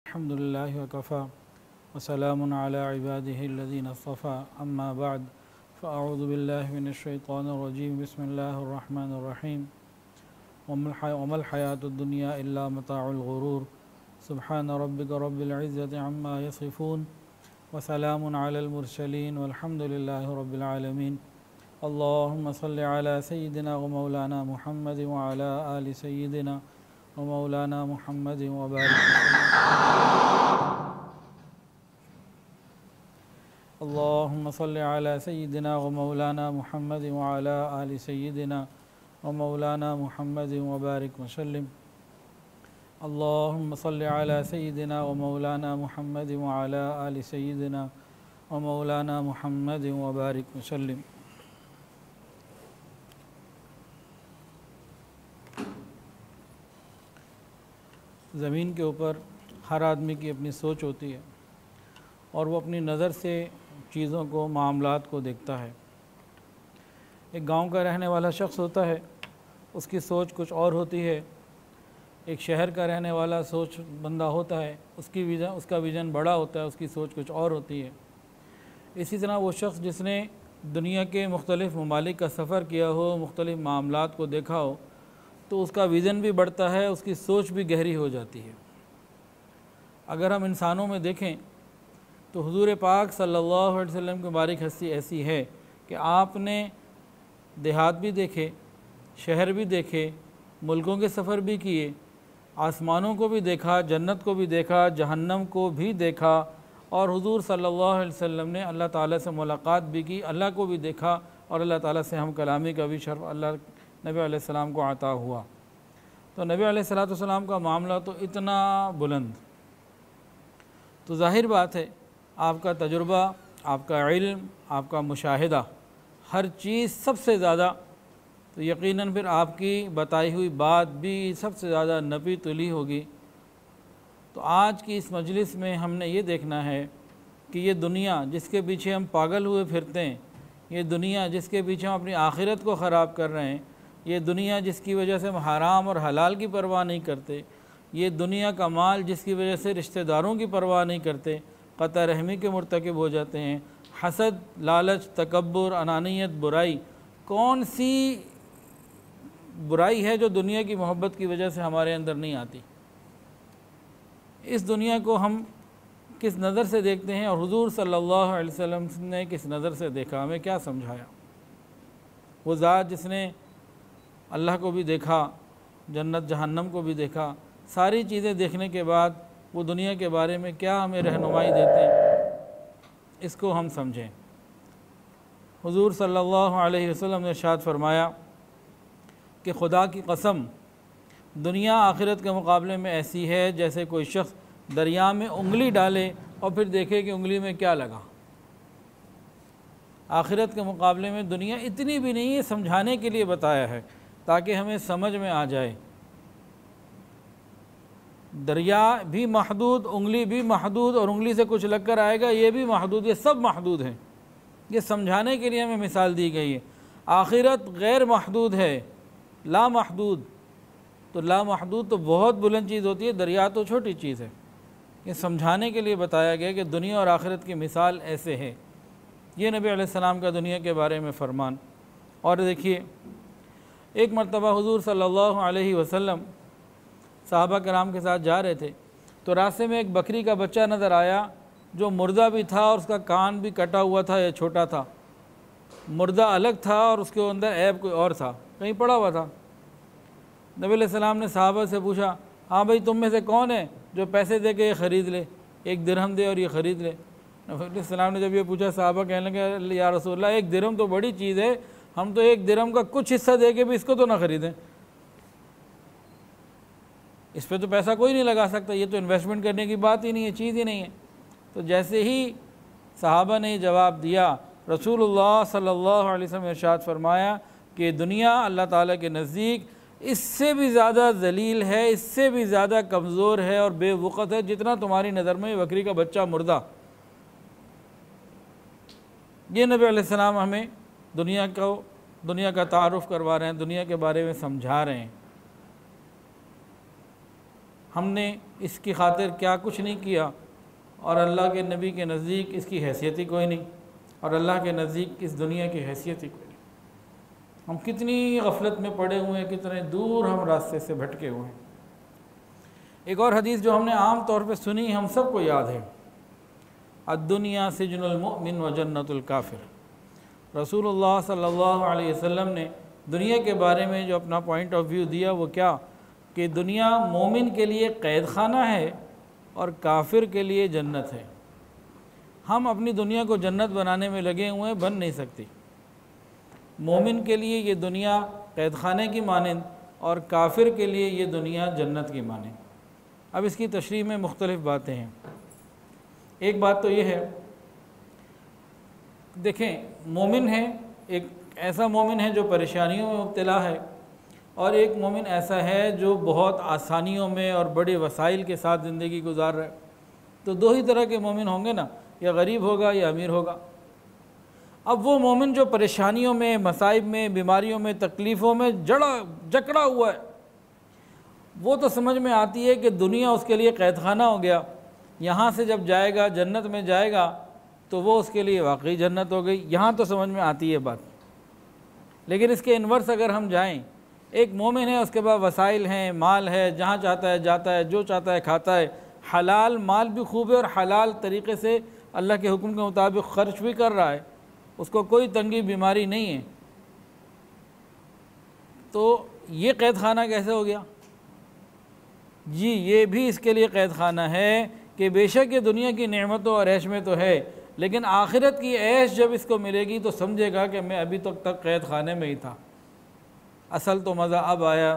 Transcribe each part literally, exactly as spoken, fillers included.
अल्हम्दुलिल्लाहि व कफ़ा व सलामुन अला इबादिहि अल्लज़ीना इस्तफ़ा अम्मा बअद फ़अऊज़ु बिल्लाहि मिनश शैतानिर रजीम बिस्मिल्लाहिर रहमानिर रहीम वमल हयातुद दुनिया इल्ला मताउल गुरूर सुब्हान रब्बिका रब्बिल इज़्ज़ति अम्मा यसिफ़ून व सलामुन अलल मुरसलीन वल्हम्दुलिल्लाहि रब्बिल आलमीन। अल्लाहुम्मा सल्लि अला सय्यिदिना व मौलाना मुहम्मद व अला आलि सय्यिदिना व मौलाना मुहम्मद व बारिक अल्लाहुम्मा सल्लि अला सय्यिदिना व मौलाना मुहम्मद व अला आलि सय्यिदिना व मौलाना मुहम्मद व बारिक वसल्लिम। अल्लाहुम्मा सल्लि अला सय्यिदिना व मौलाना मुहम्मद व अला आलि सय्यिदिना व मौलाना मुहम्मद व बारिक वसल्लिम। ज़मीन के ऊपर हर आदमी की अपनी सोच होती है और वो अपनी नज़र से चीज़ों को, मामलात को देखता है। एक गांव का रहने वाला शख्स होता है, उसकी सोच कुछ और होती है। एक शहर का रहने वाला सोच बंदा होता है, उसकी विजन उसका विज़न बड़ा होता है, उसकी सोच कुछ और होती है। इसी तरह वो शख्स जिसने दुनिया के मुख्तलिफ़ ममालिक का सफ़र किया हो, मुख्तलिफ़ मामलात को देखा हो, तो उसका विज़न भी बढ़ता है, उसकी सोच भी गहरी हो जाती है। अगर हम इंसानों में देखें तो हुज़ूर पाक सल्लल्लाहु अलैहि वसल्लम की बारिक हस्ती ऐसी है कि आपने देहात भी देखे, शहर भी देखे, मुल्कों के सफ़र भी किए, आसमानों को भी देखा, जन्नत को भी देखा, जहन्नम को भी देखा, और हुज़ूर सल्लल्लाहु अलैहि वसल्लम ने अल्लाह ताला से मुलाकात भी की, अल्लाह को भी देखा, और अल्लाह ताला से हम कलामी का भी शर्फ अल्लाह नबी अलैहिस्सलाम को अता हुआ। तो नबी अलैहिस्सलाम का मामला तो इतना बुलंद, तो ज़ाहिर बात है आपका तजुर्बा, आपका इल्म, आपका मुशाहिदा, हर चीज़ सबसे ज़्यादा, तो यकीनन फिर आपकी बताई हुई बात भी सबसे ज़्यादा नपी तुली होगी। तो आज की इस मजलिस में हमने ये देखना है कि ये दुनिया जिसके पीछे हम पागल हुए फिरते हैं, ये दुनिया जिसके पीछे हम अपनी आखिरत को ख़राब कर रहे हैं, ये दुनिया जिसकी वजह से हम हराम और हलाल की परवाह नहीं करते, ये दुनिया का माल जिसकी वजह से रिश्तेदारों की परवाह नहीं करते, क़ता रहमी के मुर्तकिब हो जाते हैं, हसद, लालच, तकब्बुर, अनानियत, बुराई, कौन सी बुराई है जो दुनिया की मोहब्बत की वजह से हमारे अंदर नहीं आती। इस दुनिया को हम किस नज़र से देखते हैं और हुज़ूर सल्लल्लाहु अलैहि वसल्लम ने किस नज़र से देखा, हमें क्या समझाया। वो ज़ात जिसने अल्लाह को भी देखा, जन्नत जहन्नम को भी देखा, सारी चीज़ें देखने के बाद वो दुनिया के बारे में क्या हमें रहनुमाई देते हैं, इसको हम समझें। हुज़ूर सल्लल्लाहु अलैहि वसल्लम ने इरशाद फरमाया कि खुदा की कसम, दुनिया आखिरत के मुकाबले में ऐसी है जैसे कोई शख्स दरिया में उंगली डाले और फिर देखे कि उंगली में क्या लगा। आखिरत के मुकाबले में दुनिया इतनी भी नहीं है, समझाने के लिए बताया है ताकि हमें समझ में आ जाए। दरिया भी महदूद, उंगली भी महदूद, और उंगली से कुछ लग कर आएगा ये भी महदूद, ये सब महदूद हैं। ये समझाने के लिए हमें मिसाल दी गई है। आखिरत गैर महदूद है, ला महदूद। तो ला महदूद तो बहुत बुलंद चीज़ होती है, दरिया तो छोटी चीज़ है। ये समझाने के लिए बताया गया कि दुनिया और आखिरत की मिसाल ऐसे है। ये नबी अलैहिस्सलाम का दुनिया के बारे में फरमान। और देखिए, एक मरतबा हुज़ूर सल्लल्लाहु अलैहि वसल्लम सहाबा कराम के साथ जा रहे थे, तो रास्ते में एक बकरी का बच्चा नज़र आया जो मुर्दा भी था और उसका कान भी कटा हुआ था या छोटा था। मुर्दा अलग था और उसके अंदर ऐब कोई और था, कहीं पड़ा हुआ था। नबी अलैहिस्सलाम ने सहाबा से पूछा, हाँ भाई, तुम में से कौन है जो पैसे दे के ये ख़रीद ले, एक दिरहम दे और ये ख़रीद ले। नबी अलैहिस्सलाम ने जब ये पूछा, सहाबा कहने लगे, या रसूलल्लाह, एक दिरहम तो बड़ी चीज़ है, हम तो एक दिरहम का कुछ हिस्सा दे के भी इसको तो ना ख़रीदें, इस पर तो पैसा कोई नहीं लगा सकता, ये तो इन्वेस्टमेंट करने की बात ही नहीं है, चीज़ ही नहीं है। तो जैसे ही सहाबा ने जवाब दिया, रसूलुल्लाह सल्लल्लाहु अलैहि वसल्लम ने इरशाद फरमाया कि दुनिया अल्लाह ताला के नज़दीक इससे भी ज़्यादा ज़लील है, इससे भी ज़्यादा कमज़ोर है और बेवक़्त है जितना तुम्हारी नज़र में बकरी का बच्चा मुर्दा। ये नबी अलैहिस्सलाम हमें दुनिया को दुनिया का तारुफ़ करवा रहे हैं, दुनिया के बारे में समझा रहे हैं। हमने इसकी खातिर क्या कुछ नहीं किया, और अल्लाह के नबी के नज़दीक इसकी हैसियत ही कोई नहीं, और अल्लाह के नज़दीक इस दुनिया की हैसियत ही कोई नहीं। हम कितनी गफलत में पड़े हुए हैं, कितने दूर हम रास्ते से भटके हुए हैं। एक और हदीस जो हमने आम तौर पे सुनी, हम सबको याद है, अद्दुनिया सिजनुल मुमिन व जन्नतुल काफिर। रसूलुल्लाह सल्लल्लाहु अलैहि वसल्लम ने दुनिया के बारे में जो अपना पॉइंट ऑफ व्यू दिया वो क्या, कि दुनिया मोमिन के लिए कैद खाना है और काफिर के लिए जन्नत है। हम अपनी दुनिया को जन्नत बनाने में लगे हुए हैं, बन नहीं सकती। मोमिन के लिए ये दुनिया कैद खाने की मानंद और काफिर के लिए ये दुनिया जन्नत की मानंद। अब इसकी तशरीह में मुख्तलिफ़ बातें हैं। एक बात तो ये है, देखें मोमिन है, एक ऐसा मोमिन है जो परेशानियों में मुब्तला है, और एक मोमिन ऐसा है जो बहुत आसानियों में और बड़े वसाइल के साथ ज़िंदगी गुजार रहा है। तो दो ही तरह के मोमिन होंगे ना, या गरीब होगा या अमीर होगा। अब वो मोमिन जो परेशानियों में, मसाइब में, बीमारियों में, तकलीफ़ों में जड़ा जकड़ा हुआ है, वो तो समझ में आती है कि दुनिया उसके लिए कैद खाना हो गया। यहाँ से जब जाएगा जन्नत में जाएगा तो वो उसके लिए वाकई जन्नत हो गई, यहाँ तो समझ में आती है बात। लेकिन इसके इन्वर्स अगर हम जाएं, एक मोमिन है, उसके पास वसाइल हैं, माल है, जहाँ चाहता है जाता है, जो चाहता है खाता है, हलाल माल भी खूब है और हलाल तरीक़े से अल्लाह के हुक्म के मुताबिक ख़र्च भी कर रहा है, उसको कोई तंगी बीमारी नहीं है, तो ये कैद खाना कैसे हो गया जी? ये भी इसके लिए कैद खाना है कि बेशक ये दुनिया की नेमतों और ऐश में तो है, लेकिन आखिरत की ऐश जब इसको मिलेगी तो समझेगा कि मैं अभी तक तक कैद खाने में ही था, असल तो मज़ा अब आया,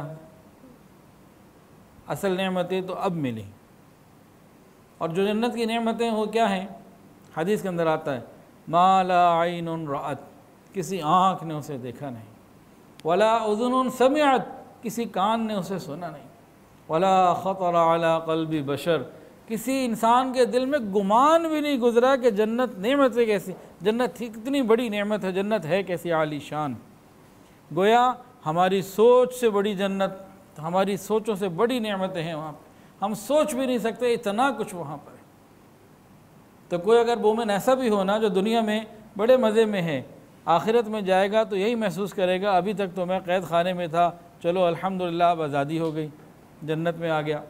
असल नेमतें तो अब मिली। और जो जन्नत की नेमतें वो क्या हैं? हदीस के अंदर आता है, मा ला आइनुन राअत, किसी आँख ने उसे देखा नहीं, वला उज़ुनुन समिअत, किसी कान ने उसे सुना नहीं, वला ख़तर अला क़ल्बि बशर, किसी इंसान के दिल में गुमान भी नहीं गुजरा कि जन्नत नेमत है कैसी, जन्नत कितनी बड़ी नेमत है, जन्नत है कैसी आलीशान। गोया हमारी सोच से बड़ी जन्नत, हमारी सोचों से बड़ी नेमतें हैं वहाँ पर, हम सोच भी नहीं सकते इतना कुछ वहाँ पर है। तो कोई अगर मोमिन ऐसा भी हो ना जो दुनिया में बड़े मज़े में है, आखिरत में जाएगा तो यही महसूस करेगा अभी तक तो मैं कैद खाने में था, चलो अल्हम्दुलिल्लाह अब आज़ादी हो गई, जन्नत में आ गया।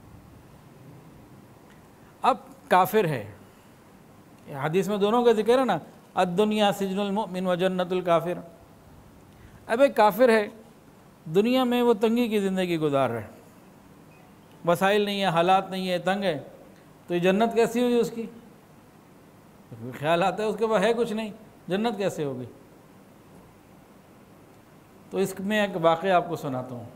अब काफिर है, हदीस में दोनों का जिक्र है ना, अद्दुनिया सिजनुल मुमिन व जन्नतुल काफिर। अब एक काफिर है, दुनिया में वो तंगी की ज़िंदगी गुजार रहा है, वसाइल नहीं है, हालात नहीं है, तंग है, तो ये जन्नत कैसी हुई उसकी? तो ख्याल आता है उसके पास है कुछ नहीं, जन्नत कैसे होगी? तो इसमें एक वाक़या आपको सुनाता हूँ।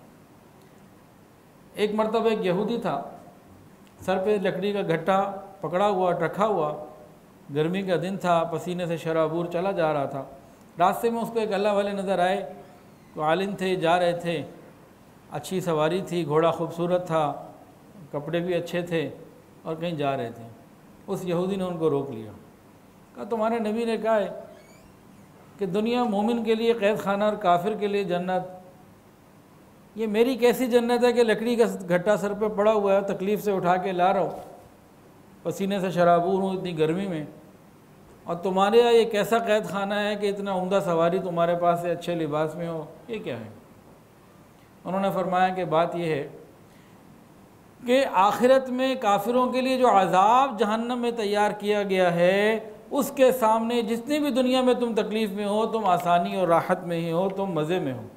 एक मरतबा एक यहूदी था, सर पे लकड़ी का गट्टा पकड़ा हुआ रखा हुआ, गर्मी का दिन था, पसीने से शराबूर चला जा रहा था। रास्ते में उसको एक अल्लाह वाले नज़र आए, तो आलिम थे, जा रहे थे, अच्छी सवारी थी, घोड़ा खूबसूरत था, कपड़े भी अच्छे थे और कहीं जा रहे थे। उस यहूदी ने उनको रोक लिया, कहा तुम्हारे नबी ने कहा है कि दुनिया मोमिन के लिए कैद खाना और काफिर के लिए जन्नत, ये मेरी कैसी जन्नत है कि लकड़ी का घट्टा सर पे पड़ा हुआ है, तकलीफ़ से उठा के ला रहा हूँ, पसीने से शराबूर हूँ इतनी गर्मी में, और तुम्हारे यहाँ ये कैसा कैद खाना है कि इतना उम्दा सवारी तुम्हारे पास है, अच्छे लिबास में हो, ये क्या है? उन्होंने फरमाया कि बात यह है कि आखिरत में काफिरों के लिए जो अज़ाब जहन्नम में तैयार किया गया है, उसके सामने जितनी भी दुनिया में तुम तकलीफ़ में हो, तुम आसानी और राहत में ही हो, तुम मज़े में हो।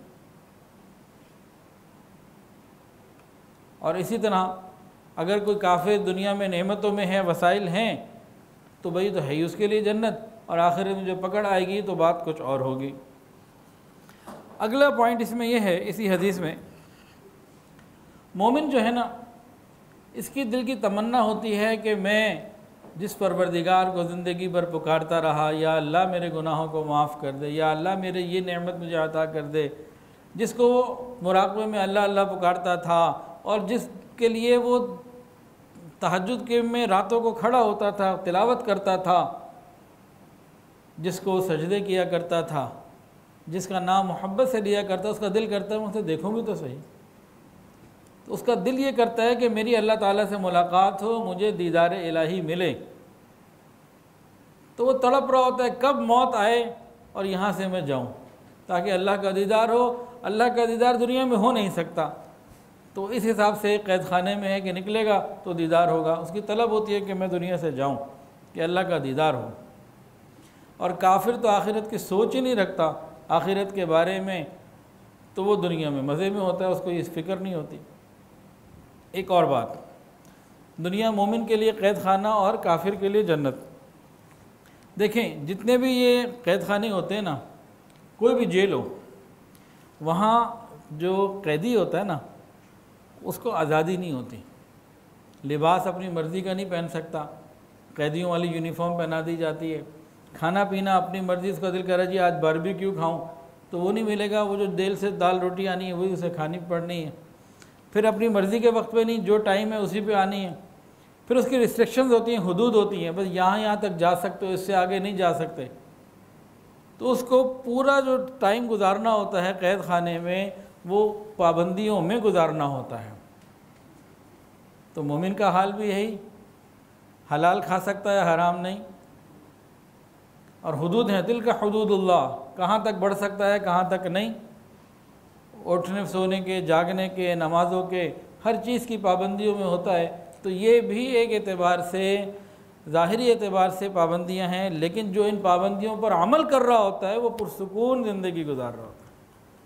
और इसी तरह अगर कोई काफिर दुनिया में नेमतों में है, वसाइल हैं, तो भाई तो है ही उसके लिए जन्नत, और आखिर में जो पकड़ आएगी तो बात कुछ और होगी। अगला पॉइंट इसमें यह है, इसी हदीस में, मोमिन जो है ना, इसकी दिल की तमन्ना होती है कि मैं जिस परवरदिगार को ज़िंदगी भर पुकारता रहा, या अल्लाह मेरे गुनाहों को माफ़ कर दे, या अल्लाह मेरे ये नेमत मुझे अता कर दे, जिसको वो मुराक़बे में अल्लाह अल्लाह पुकारता था और जिसके लिए वो तहज्जुद के में रातों को खड़ा होता था, तिलावत करता था, जिसको सजदे किया करता था, जिसका नाम मोहब्बत से लिया करता, उसका दिल करता है मैं उसे देखूँ भी तो सही, तो उसका दिल ये करता है कि मेरी अल्लाह ताला से मुलाकात हो, मुझे दीदार इलाही मिले। तो वो तड़प रहा होता है कब मौत आए और यहाँ से मैं जाऊँ, ताकि अल्लाह का दीदार हो। अल्लाह का दीदार दुनिया में हो नहीं सकता, तो इस हिसाब से कैद खाने में है कि निकलेगा तो दीदार होगा। उसकी तलब होती है कि मैं दुनिया से जाऊँ, कि अल्लाह का दीदार हो। और काफिर तो आखिरत की सोच ही नहीं रखता आखिरत के बारे में, तो वो दुनिया में मज़े में होता है, उसको इस फिक्र नहीं होती। एक और बात, दुनिया मोमिन के लिए कैद खाना और काफिर के लिए जन्नत। देखें, जितने भी ये कैद खाने होते हैं ना, कोई भी जेल हो, वहाँ जो कैदी होता है ना, उसको आज़ादी नहीं होती। लिबास अपनी मर्ज़ी का नहीं पहन सकता, कैदियों वाली यूनिफॉर्म पहना दी जाती है। खाना पीना अपनी मर्ज़ी, उसका दिल करे जी आज बारबेक्यू खाऊं, तो वो नहीं मिलेगा। वो जो दिल से दाल रोटी आनी है वही उसे खानी पड़नी है। फिर अपनी मर्ज़ी के वक्त पे नहीं, जो टाइम है उसी पे आनी है। फिर उसकी रिस्ट्रिक्शंस होती हैं, हुदूद होती हैं, बस यहाँ यहाँ तक जा सकते हो, इससे आगे नहीं जा सकते। तो उसको पूरा जो टाइम गुजारना होता है कैद खाने में, वो पाबंदियों में गुजारना होता है। तो मोमिन का हाल भी यही, हलाल खा सकता है, हराम नहीं। और हुदूद हैं, दिल का हुदूदुल्लाह, कहाँ तक बढ़ सकता है कहाँ तक नहीं। उठने सोने के, जागने के, नमाज़ों के, हर चीज़ की पाबंदियों में होता है। तो ये भी एक एतबार से, ज़ाहिरी एतबार से पाबंदियां हैं, लेकिन जो इन पाबंदियों पर अमल कर रहा होता है वो पुरसुकून ज़िंदगी गुजार रहा होता है।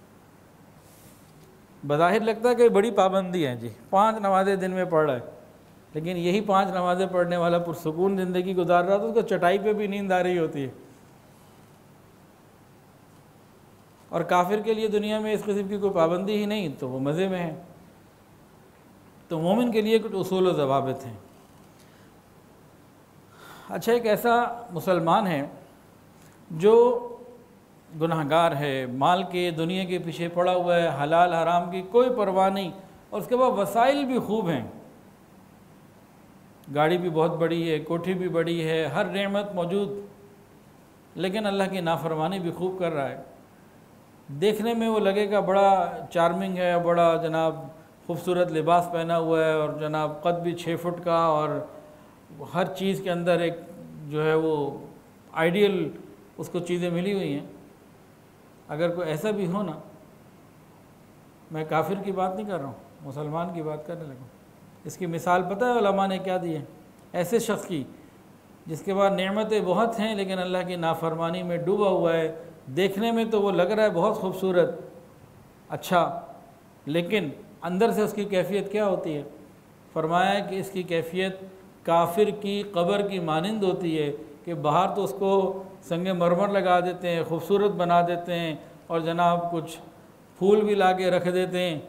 बज़ाहिर लगता है कि बड़ी पाबंदी हैं जी, पांच नमाज़ें दिन में पढ़ रहा है, लेकिन यही पांच नमाज़ें पढ़ने वाला पुरसुकून ज़िंदगी गुजार रहा था, उसको चटाई पे भी नींद आ रही होती है। और काफिर के लिए दुनिया में इस किस्म की कोई पाबंदी ही नहीं, तो वो मज़े में है। तो मोमिन के लिए कुछ उसूल व ज़वाबित हैं। अच्छा, एक ऐसा मुसलमान है जो गुनाहगार है, माल के, दुनिया के पीछे पड़ा हुआ है, हलाल हराम की कोई परवाह नहीं, और उसके बाद वसाइल भी खूब हैं, गाड़ी भी बहुत बड़ी है, कोठी भी बड़ी है, हर नेमत मौजूद, लेकिन अल्लाह की नाफरमानी भी खूब कर रहा है। देखने में वो लगेगा बड़ा चार्मिंग है, बड़ा जनाब खूबसूरत लिबास पहना हुआ है, और जनाब कद भी छः फुट का, और हर चीज़ के अंदर एक जो है वो आइडियल उसको चीज़ें मिली हुई हैं। अगर कोई ऐसा भी हो ना, मैं काफिर की बात नहीं कर रहा हूँ, मुसलमान की बात करने लगा। इसकी मिसाल पता है उलमा ने क्या दी है? ऐसे शख्स की जिसके पास नेमतें बहुत हैं लेकिन अल्लाह की नाफरमानी में डूबा हुआ है। देखने में तो वो लग रहा है बहुत खूबसूरत, अच्छा, लेकिन अंदर से उसकी कैफियत क्या होती है? फरमाया है कि इसकी कैफियत काफिर की कब्र की मानिंद होती है, कि बाहर तो उसको संगे मरमर लगा देते हैं, खूबसूरत बना देते हैं, और जनाब कुछ फूल भी ला के रख देते हैं,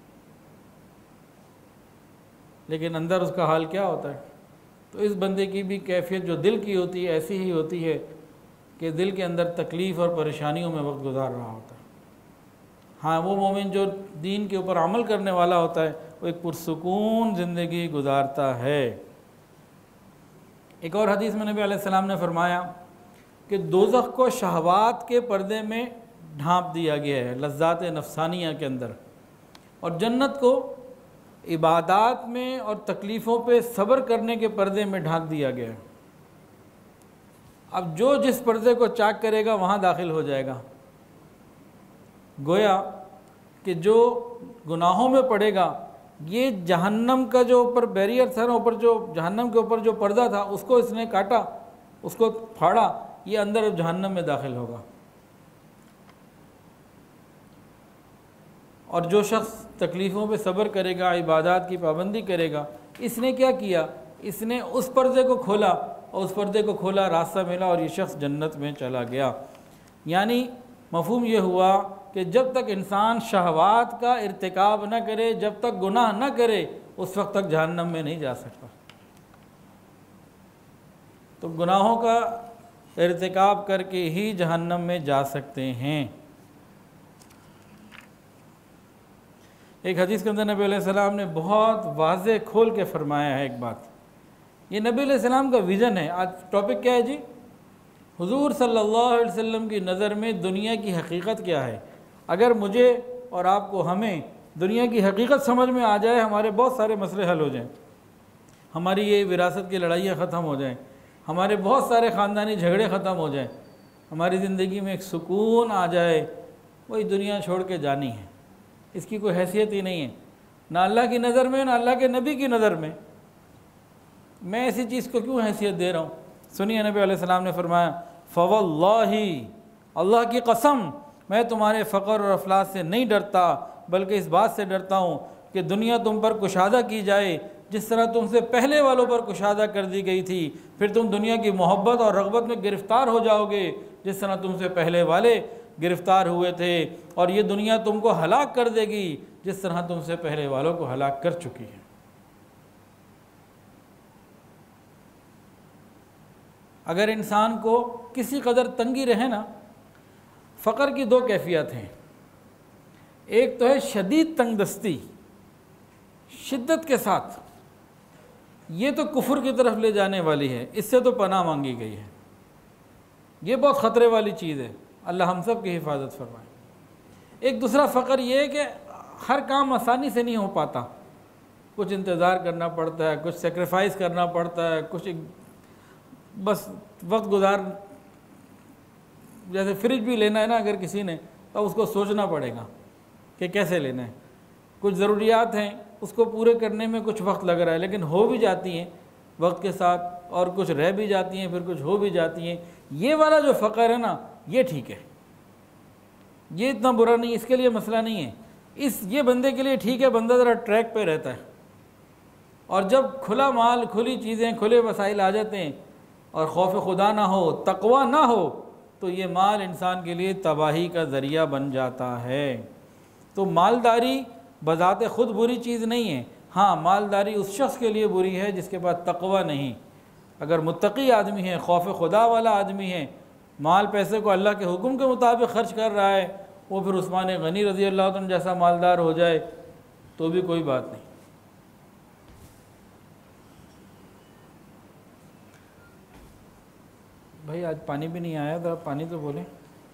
लेकिन अंदर उसका हाल क्या होता है? तो इस बंदे की भी कैफियत जो दिल की होती है ऐसी ही होती है कि दिल के अंदर तकलीफ़ और परेशानियों में वक्त गुजार रहा होता है। हाँ, वो मोमिन जो दीन के ऊपर अमल करने वाला होता है वो एक पुरसुकून ज़िंदगी गुजारता है। एक और हदीस में नबी अलैहिस्सलाम ने फरमाया कि दोज़ख को शहवात के पर्दे में ढांप दिया गया है, लज़्ज़ात नफ्सानिया के अंदर, और जन्नत को इबादात में और तकलीफ़ों पे सब्र करने के पर्दे में ढांक दिया गया है। अब जो जिस पर्दे को चाक करेगा वहाँ दाखिल हो जाएगा। गोया कि जो गुनाहों में पड़ेगा, ये जहन्नम का जो ऊपर बैरियर था ना, ऊपर जो जहन्नम के ऊपर जो पर्दा था उसको इसने काटा, उसको फाड़ा, ये अंदर जहन्नम में दाखिल होगा। और जो शख्स तकलीफ़ों पे सब्र करेगा, इबादत की पाबंदी करेगा, इसने क्या किया? इसने उस पर्दे को खोला, और उस पर्दे को खोला, रास्ता मिला, और ये शख्स जन्नत में चला गया। यानी मफ़हूम ये हुआ कि जब तक इंसान शहवात का इर्तिकाब न करे, जब तक गुनाह न करे, उस वक्त तक जहन्नम में नहीं जा सकता। तो गुनाहों का इर्तिकाब करके ही जहन्नम में जा सकते हैं। एक हदीस के अंदर नबी अलैहिस्सलाम ने बहुत वाज़े खोल के फरमाया है एक बात, ये नबी अलैहिस्सलाम का विज़न है। आज टॉपिक क्या है जी? हुजूर सल्लल्लाहु अलैहि वसल्लम की नज़र में दुनिया की हकीकत क्या है? अगर मुझे और आपको, हमें दुनिया की हकीकत समझ में आ जाए, हमारे बहुत सारे मसले हल हो जाएं, हमारी ये विरासत की लड़ाइयाँ ख़त्म हो जाएं, हमारे बहुत सारे ख़ानदानी झगड़े ख़त्म हो जाएं, हमारी ज़िंदगी में एक सुकून आ जाए। वही दुनिया छोड़ के जानी है, इसकी कोई हैसियत ही नहीं है, ना अल्लाह की नज़र में ना अल्लाह के नबी की नज़र में। मैं ऐसी चीज़ को क्यों हैसियत दे रहा हूँ? सुनिए, नबी अलैहिस्सलाम ने फरमाया, फ़वल्लाही, अल्लाह की कसम, मैं तुम्हारे फ़क़र और अफलास से नहीं डरता, बल्कि इस बात से डरता हूँ कि दुनिया तुम पर कुशादा की जाए जिस तरह तुमसे पहले वालों पर कुशादा कर दी गई थी, फिर तुम दुनिया की मोहब्बत और रग़बत में गिरफ़्तार हो जाओगे जिस तरह तुमसे पहले वाले गिरफ़्तार हुए थे, और ये दुनिया तुमको हलाक कर देगी जिस तरह तुमसे पहले वालों को हलाक कर चुकी है। अगर इंसान को किसी कदर तंगी रहे ना, फ़क़र की दो कैफियत हैं, एक तो है शदीद तंगदस्ती, शिद्दत के साथ, ये तो कुफ्र की तरफ ले जाने वाली है, इससे तो पनाह मांगी गई है, ये बहुत ख़तरे वाली चीज़ है, अल्लाह हम सब की हिफाजत फरमाए। एक दूसरा फ़क़र ये है कि हर काम आसानी से नहीं हो पाता, कुछ इंतज़ार करना पड़ता है, कुछ सेक्रीफाइस करना पड़ता है, कुछ बस वक्त गुजार, जैसे फ्रिज भी लेना है ना अगर किसी ने, तो उसको सोचना पड़ेगा कि कैसे लेना है, कुछ ज़रूरियात हैं उसको पूरे करने में कुछ वक्त लग रहा है, लेकिन हो भी जाती हैं वक्त के साथ, और कुछ रह भी जाती हैं, फिर कुछ हो भी जाती हैं। ये वाला जो फ़क़र है ना, ये ठीक है, ये इतना बुरा नहीं, इसके लिए मसला नहीं है, इस ये बंदे के लिए ठीक है, बंदा ज़रा ट्रैक पे रहता है। और जब खुला माल, खुली चीज़ें, खुले वसाइल आ जाते हैं और खौफ खुदा ना हो, तक़वा ना हो, तो ये माल इंसान के लिए तबाही का ज़रिया बन जाता है। तो मालदारी बज़ाते ख़ुद बुरी चीज़ नहीं है, हाँ मालदारी उस शख्स के लिए बुरी है जिसके पास तक़वा नहीं। अगर मुत्तकी आदमी है, खौफ खुदा वाला आदमी है, माल पैसे को अल्लाह के हुक्म के मुताबिक ख़र्च कर रहा है, वो फिर उस्मान गनी रज़ी अल्लाह अन्हु जैसा मालदार हो जाए तो भी कोई बात नहीं। भाई आज पानी भी नहीं आया था, पानी तो बोलें।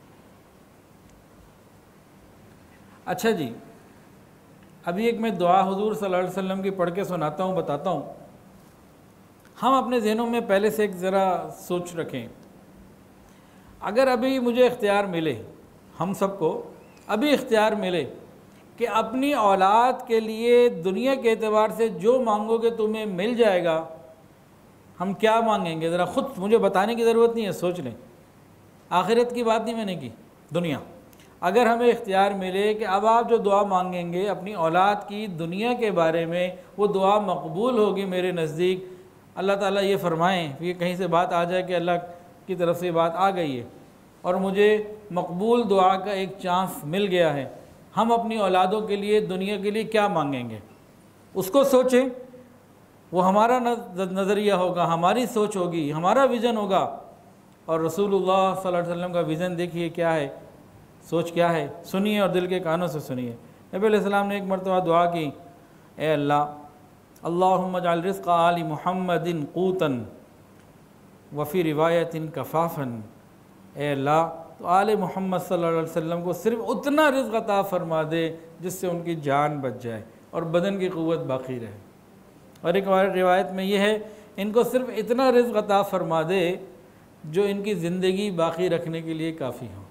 अच्छा जी, अभी एक मैं दुआ हुजूर सल्लल्लाहु अलैहि वसल्लम की पढ़ के सुनाता हूँ, बताता हूँ। हम अपने ज़हनों में पहले से एक ज़रा सोच रखें, अगर अभी मुझे इख्तियार मिले, हम सबको अभी इख्तियार मिले कि अपनी औलाद के लिए दुनिया के एतबार से जो मांगोगे तुम्हें मिल जाएगा, हम क्या मांगेंगे? ज़रा ख़ुद मुझे बताने की ज़रूरत नहीं है, सोच लें। आखिरत की बात नहीं मैंने की, दुनिया। अगर हमें इख्तियार मिले कि अब आप जो दुआ मांगेंगे अपनी औलाद की दुनिया के बारे में, वो दुआ मकबूल होगी मेरे नज़दीक, अल्लाह ताला ये फ़रमाएँ, ये कहीं से बात आ जाए कि अल्लाह की तरफ से बात आ गई है और मुझे मकबूल दुआ का एक चांस मिल गया है, हम अपनी औलादों के लिए दुनिया के लिए क्या मांगेंगे उसको सोचें। वो हमारा नज़रिया होगा, हमारी सोच होगी, हमारा विज़न होगा। और रसूलुल्लाह सल्लल्लाहु अलैहि वसल्लम का विज़न देखिए क्या है, सोच क्या है, सुनिए और दिल के कानों से सुनिए। नबी अलैहिस्सलाम ने एक मरतबा दुआ की, ए अल्लाह, अल्लाहुम्मा जअल रिज़्क़ आलि मुहम्मदिन क़ूतन वफ़ी रिवायतिन कफ़ाफ़न। ए अल्लाह, तो आले मोहम्मद सल्लल्लाहु अलैहि वसल्लम को सिर्फ उतना रिज़्क़ अता फ़रमा दे जिससे उनकी जान बच जाए और बदन की क़ुव्वत बाकी रहे। और एक रिवायत में यह है, इनको सिर्फ इतना रिज़्क़ अता फ़रमा दे जो इनकी ज़िंदगी बाकी रखने के लिए काफ़ी हो।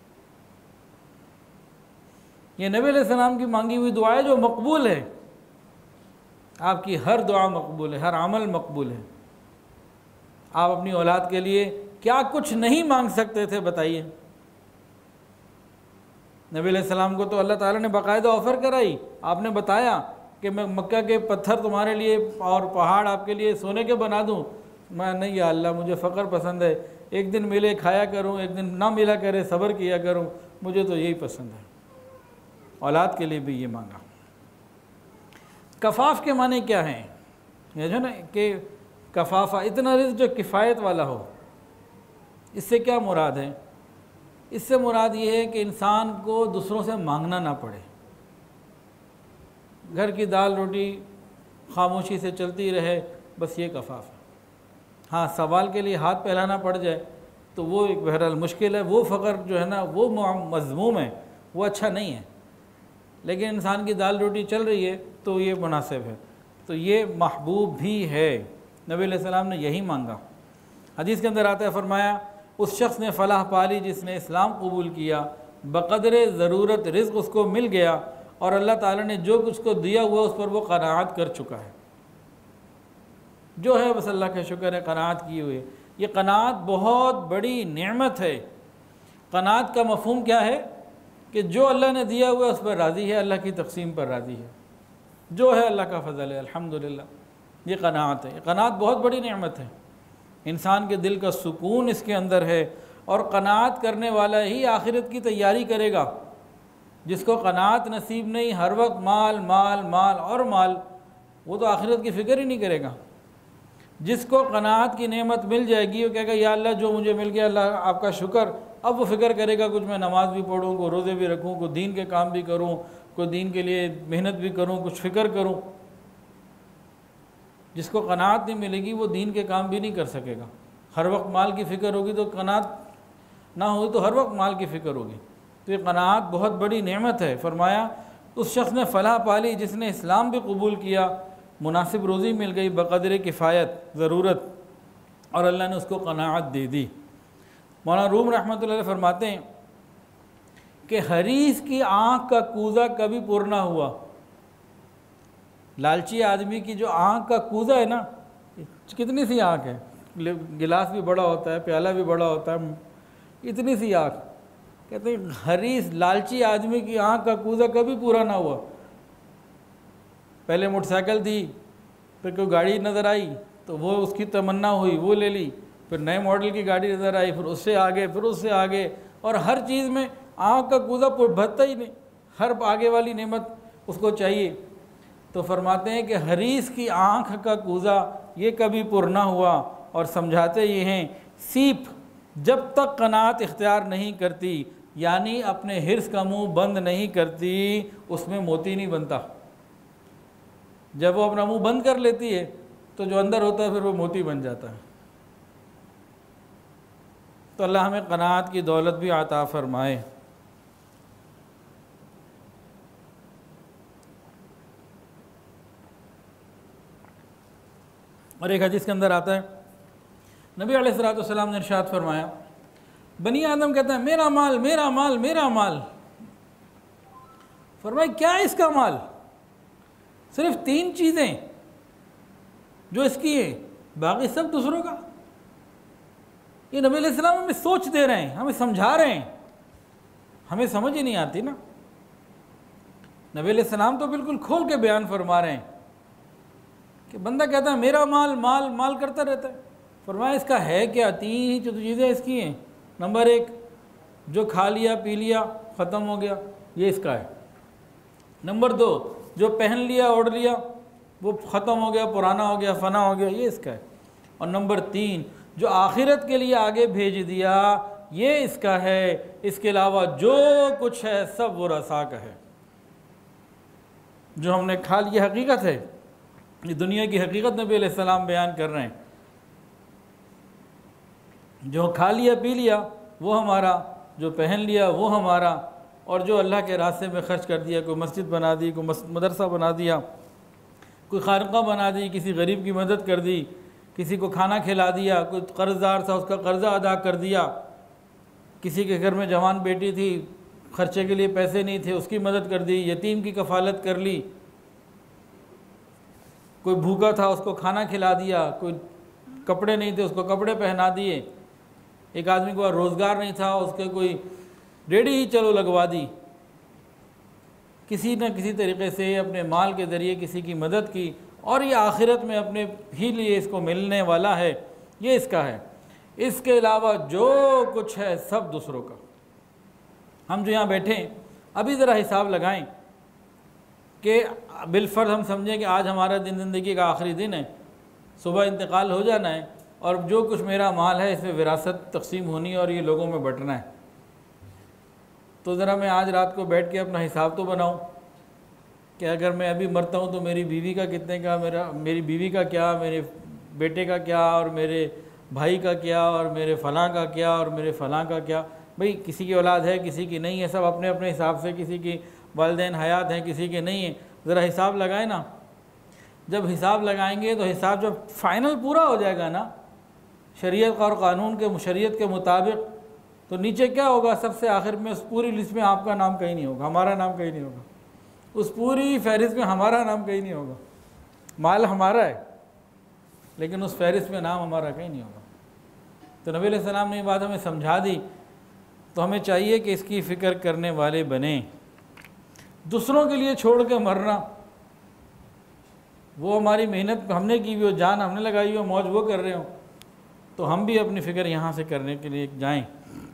ये नबी अलैहिस्सलाम की मांगी हुई दुआ है जो मकबूल है। आपकी हर दुआ मकबूल है, हर अमल मकबूल है। आप अपनी औलाद के लिए क्या कुछ नहीं मांग सकते थे बताइए? नबी अलैहिस्सलाम को तो अल्लाह ताला ने बाकायदा ऑफ़र कराई, आपने बताया कि मैं मक्का के पत्थर तुम्हारे लिए और पहाड़ आपके लिए सोने के बना दूं। मैं नहीं, या अल्लाह मुझे फ़क्र पसंद है, एक दिन मिले खाया करूं, एक दिन ना मिला करे सब्र किया करूं, मुझे तो यही पसंद है। औलाद के लिए भी ये मांगा। कफ़ाफ़ के माने क्या हैं? ये जो ना कि कफ़ाफ़ा, इतना रिज़्क़ जो किफ़ायत वाला हो, इससे क्या मुराद है? इससे मुराद ये है कि इंसान को दूसरों से मांगना ना पड़े, घर की दाल रोटी खामोशी से चलती रहे, बस ये कफ़ाफ़ है। हाँ, सवाल के लिए हाथ फैलाना पड़ जाए तो वो एक बहरहाल मुश्किल है, वो फ़क़र जो है ना वो मज़मूम है, वो अच्छा नहीं है। लेकिन इंसान की दाल रोटी चल रही है तो ये मुनासिब है, तो ये महबूब भी है। नबी अलैहि सलाम ने यही मांगा। हदीस के अंदर आता है, फरमाया उस शख्स ने फ़लाह पाली जिसने इस्लाम कबूल किया, बक़द्रे ज़रूरत रिज़्क़ उसको मिल गया और अल्लाह ताला ने जो कुछ को दिया हुआ उस पर वो क़नाअत कर चुका है। जो है बस अल्लाह का शुक्र है, क़नाअत किए हुए। ये क़नाअत बहुत बड़ी नेमत है। क़नाअत का मफ़हूम क्या है कि जो अल्लाह ने दिया हुआ उस पर राज़ी है, अल्लाह की तक़सीम पर राज़ी है, जो है अल्लाह का फ़ज़ल है, अल्हम्दुलिल्लाह। ये क़नाअत है। क़नाअत बहुत बड़ी नेमत है। इंसान के दिल का सुकून इसके अंदर है, और क़नाअत करने वाला ही आखिरत की तैयारी करेगा। जिसको क़नाअत नसीब नहीं, हर वक्त माल माल माल और माल, वो तो आखिरत की फ़िक्र ही नहीं करेगा। जिसको क़नाअत की नेमत मिल जाएगी, वो कहेगा या अल्लाह जो मुझे मिल गया अल्लाह आपका शुक्र। अब वो फ़िक्र करेगा कुछ मैं नमाज़ भी पढ़ूँ, को रोज़े भी रखूँ, को दीन के काम भी करूँ, को दीन के लिए मेहनत भी करूँ, कुछ फ़िक्र करूँ। जिसको क़नाअत नहीं मिलेगी वो दीन के काम भी नहीं कर सकेगा। हर वक्त माल की फ़िक्र होगी तो क़नाअत ना होगी तो हर वक्त माल की फ़िक्र होगी। तो ये क़नाअत बहुत बड़ी नेमत है। फरमाया उस शख्स ने फ़लाह पाली जिसने इस्लाम भी कबूल किया, मुनासिब रोज़ी मिल गई, बक़द्रे किफ़ायत ज़रूरत, और अल्लाह ने उसको क़नाअत दे दी। मौलाना रूम रहमतुल्लाह अलैह फरमाते हैं कि हरीस की आँख का कूज़ा कभी पुर ना हुआ। लालची आदमी की जो आँख का कूज़ा है ना, कितनी सी आँख है, गिलास भी बड़ा होता है, प्याला भी बड़ा होता है, इतनी सी आँख। कहते हैं हरीस लालची आदमी की आँख का कूज़ा कभी पूरा ना हुआ। पहले मोटरसाइकिल थी, फिर कोई गाड़ी नज़र आई तो वो उसकी तमन्ना हुई, वो ले ली, फिर नए मॉडल की गाड़ी नज़र आई, फिर उससे आगे, फिर उससे आगे, और हर चीज़ में आँख का कूज़ा भरता ही नहीं, हर आगे वाली नेमत उसको चाहिए। तो फरमाते हैं कि हरीस की आँख का कूज़ा ये कभी पुर ना हुआ। और समझाते ये हैं, सीप जब तक क़नाअत इख्तियार नहीं करती, यानी अपने हिर्स का मुंह बंद नहीं करती, उसमें मोती नहीं बनता। जब वो अपना मुंह बंद कर लेती है तो जो अंदर होता है फिर वो मोती बन जाता है। तो अल्लाह हमें क़नाअत की दौलत भी अता फरमाए। और एक हदीस के अंदर आता है, नबी अलैहिस्सलातु वस्सलाम ने इरशाद फरमाया, बनी आदम कहता है मेरा माल मेरा माल मेरा माल। फरमाया क्या है इसका माल? सिर्फ तीन चीज़ें जो इसकी हैं, बाकी सब दूसरों का। ये नबी अलैहिस्सलाम हमें सोच दे रहे हैं, हमें समझा रहे हैं, हमें समझ ही नहीं आती ना। नबी अलैहिस्सलाम तो बिल्कुल खोल के बयान फरमा रहे हैं कि बंदा कहता है मेरा माल माल माल करता रहता है। फरमाया इसका है क्या? तीन ही जो चीज़ें इसकी हैं। नंबर एक, जो खा लिया पी लिया ख़त्म हो गया, ये इसका है। नंबर दो, जो पहन लिया ओढ़ लिया वो ख़त्म हो गया, पुराना हो गया, फ़ना हो गया, ये इसका है। और नंबर तीन, जो आखिरत के लिए आगे भेज दिया, ये इसका है। इसके अलावा जो कुछ है सब वो रसा का है। जो हमने खा लिया हकीकत है, ये दुनिया की हकीकत नबी अलैहिस्सलाम बयान कर रहे हैं। जो खा लिया पी लिया वो हमारा, जो पहन लिया वो हमारा, और जो अल्लाह के रास्ते में खर्च कर दिया, कोई मस्जिद बना दी, कोई मदरसा बना दिया, कोई खानका बना दी, किसी गरीब की मदद कर दी, किसी को खाना खिला दिया, कोई कर्ज़दार था उसका कर्ज़ा अदा कर दिया, किसी के घर में जवान बेटी थी खर्चे के लिए पैसे नहीं थे उसकी मदद कर दी, यतीम की कफ़ालत कर ली, कोई भूखा था उसको खाना खिला दिया, कोई कपड़े नहीं थे उसको कपड़े पहना दिए, एक आदमी को रोज़गार नहीं था उसके कोई रेडी ही चलो लगवा दी। किसी न किसी तरीक़े से अपने माल के ज़रिए किसी की मदद की, और ये आखिरत में अपने ही लिए इसको मिलने वाला है, ये इसका है। इसके अलावा जो कुछ है सब दूसरों का। हम जो यहाँ बैठे अभी ज़रा हिसाब लगाएं कि बिलफ़र्ज़ हम समझें कि आज हमारा दिन ज़िंदगी का आखिरी दिन है, सुबह इंतकाल हो जाना है, और जो कुछ मेरा माल है इसमें विरासत तकसीम होनी है और ये लोगों में बंटना है। तो ज़रा मैं आज रात को बैठ के अपना हिसाब तो बनाऊं कि अगर मैं अभी मरता हूं तो मेरी बीवी का कितने का, मेरा मेरी बीवी का क्या, मेरे बेटे का क्या, और मेरे भाई का क्या, और मेरे फ़लाँ का क्या, और मेरे फ़लाँ का क्या। भाई किसी की औलाद है किसी की नहीं है, सब अपने अपने हिसाब से, किसी की वालिदैन हयात हैं, किसी के नहीं हैं, ज़रा हिसाब लगाए ना। जब हिसाब लगाएंगे तो हिसाब जब फाइनल पूरा हो जाएगा ना शरीयत और क़ानून के शरीयत के मुताबिक, तो नीचे क्या होगा, सबसे आखिर में उस पूरी लिस्ट में आपका नाम कहीं नहीं होगा, हमारा नाम कहीं नहीं होगा, उस पूरी फहरिस्त में हमारा नाम कहीं नहीं होगा। माल हमारा है लेकिन उस फहरिस्त में नाम हमारा कहीं नहीं होगा। तो नबी अलैहि सलाम ने ये बात हमें समझा दी, तो हमें चाहिए कि इसकी फ़िक्र करने वाले बने। दूसरों के लिए छोड़ के मरना, वो हमारी मेहनत हमने की हुई हो, जान हमने लगाई हो, मौज वो कर रहे हो, तो हम भी अपनी फ़िक्र यहाँ से करने के लिए जाएं।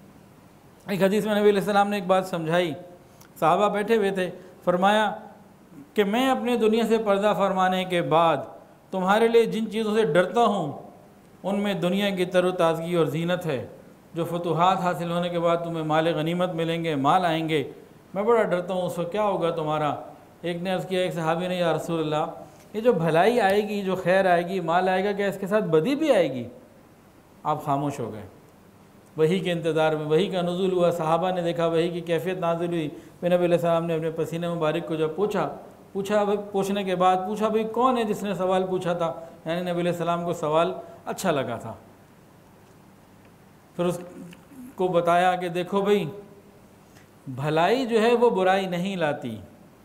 एक हदीस में नबी अलैहि सलाम ने एक बात समझाई, साहबा बैठे हुए थे, फरमाया कि मैं अपने दुनिया से पर्दा फरमाने के बाद तुम्हारे लिए जिन चीज़ों से डरता हूँ उनमें दुनिया की तरोताज़गी और ज़ीनत है। जो फतूहात हासिल होने के बाद तुम्हें माल गनीमत मिलेंगे, माल आएंगे, मैं बड़ा डरता हूँ उस वक्त क्या होगा तुम्हारा। एक ने अर्ज़ किया, एक सहाबी ने, या रसूल अल्लाह, ये जो भलाई आएगी, जो खैर आएगी, माल आएगा, क्या इसके साथ बदी भी आएगी? आप खामोश हो गए। वही के इंतज़ार में वही का नुज़ूल हुआ, सहाबा ने देखा वही की कैफियत नाज़िल हुई। फिर नबी अलैहि सलाम ने अपने पसीने मुबारक को जब पूछा पूछा पूछने के बाद पूछा, भाई कौन है जिसने सवाल पूछा था? यानी नबी अलैहि सलाम को सवाल अच्छा लगा था। फिर उसको बताया कि देखो भाई, भलाई जो है वो बुराई नहीं लाती,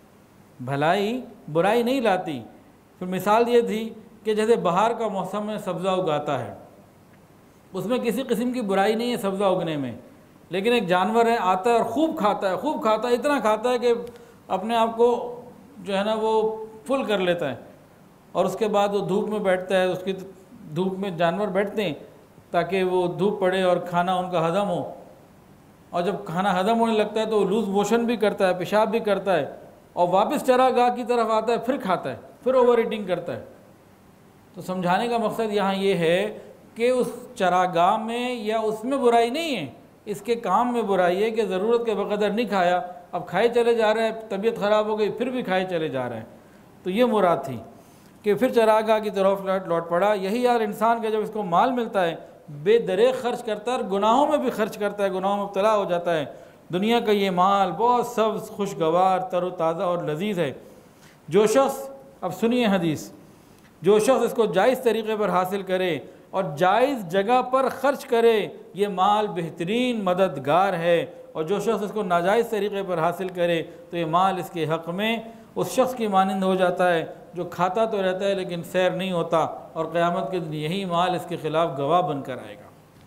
भलाई बुराई नहीं लाती। फिर मिसाल ये थी कि जैसे बाहर का मौसम में सब्ज़ा उगाता है, उसमें किसी किस्म की बुराई नहीं है सब्ज़ा उगने में, लेकिन एक जानवर है, आता है और खूब खाता है, खूब खाता है, इतना खाता है कि अपने आप को जो है ना वो फुल कर लेता है, और उसके बाद वो धूप में बैठता है। उसकी धूप में जानवर बैठते हैं ताकि वो धूप पड़े और खाना उनका हज़म हो, और जब खाना हज़म होने लगता है तो वो लूज़ मोशन भी करता है, पेशाब भी करता है, और वापस चरागाह की तरफ आता है, फिर खाता है, फिर ओवर ईटिंग करता है। तो समझाने का मकसद यहाँ ये है कि उस चरागाह में या उसमें बुराई नहीं है, इसके काम में बुराई है कि ज़रूरत के बक़दर नहीं खाया, अब खाए चले जा रहे हैं, तबीयत ख़राब हो गई फिर भी खाए चले जा रहे हैं। तो ये मुराद थी कि फिर चरागाह की तरफ लौट लौट पड़ा। यही यार इंसान का जब इसको माल मिलता है बेदरेक खर्च करता है और गुनाहों में भी खर्च करता है, गुनाहों में मुब्तला हो जाता है। दुनिया का ये माल बहुत सब्ज़, खुशगवार, तरोताज़ा और लजीज़ है। जो शख्स, अब सुनिए हदीस, जो शख्स इसको जायज़ तरीक़े पर हासिल करे और जायज़ जगह पर ख़र्च करे, ये माल बेहतरीन मददगार है। और जो शख्स इसको नाजायज़ तरीक़े पर हासिल करे तो ये माल इसके हक़ में उस शख्स की मानंद हो जाता है जो खाता तो रहता है लेकिन सैर नहीं होता, और क़यामत के दिन यही माल इसके ख़िलाफ़ गवाह बनकर आएगा।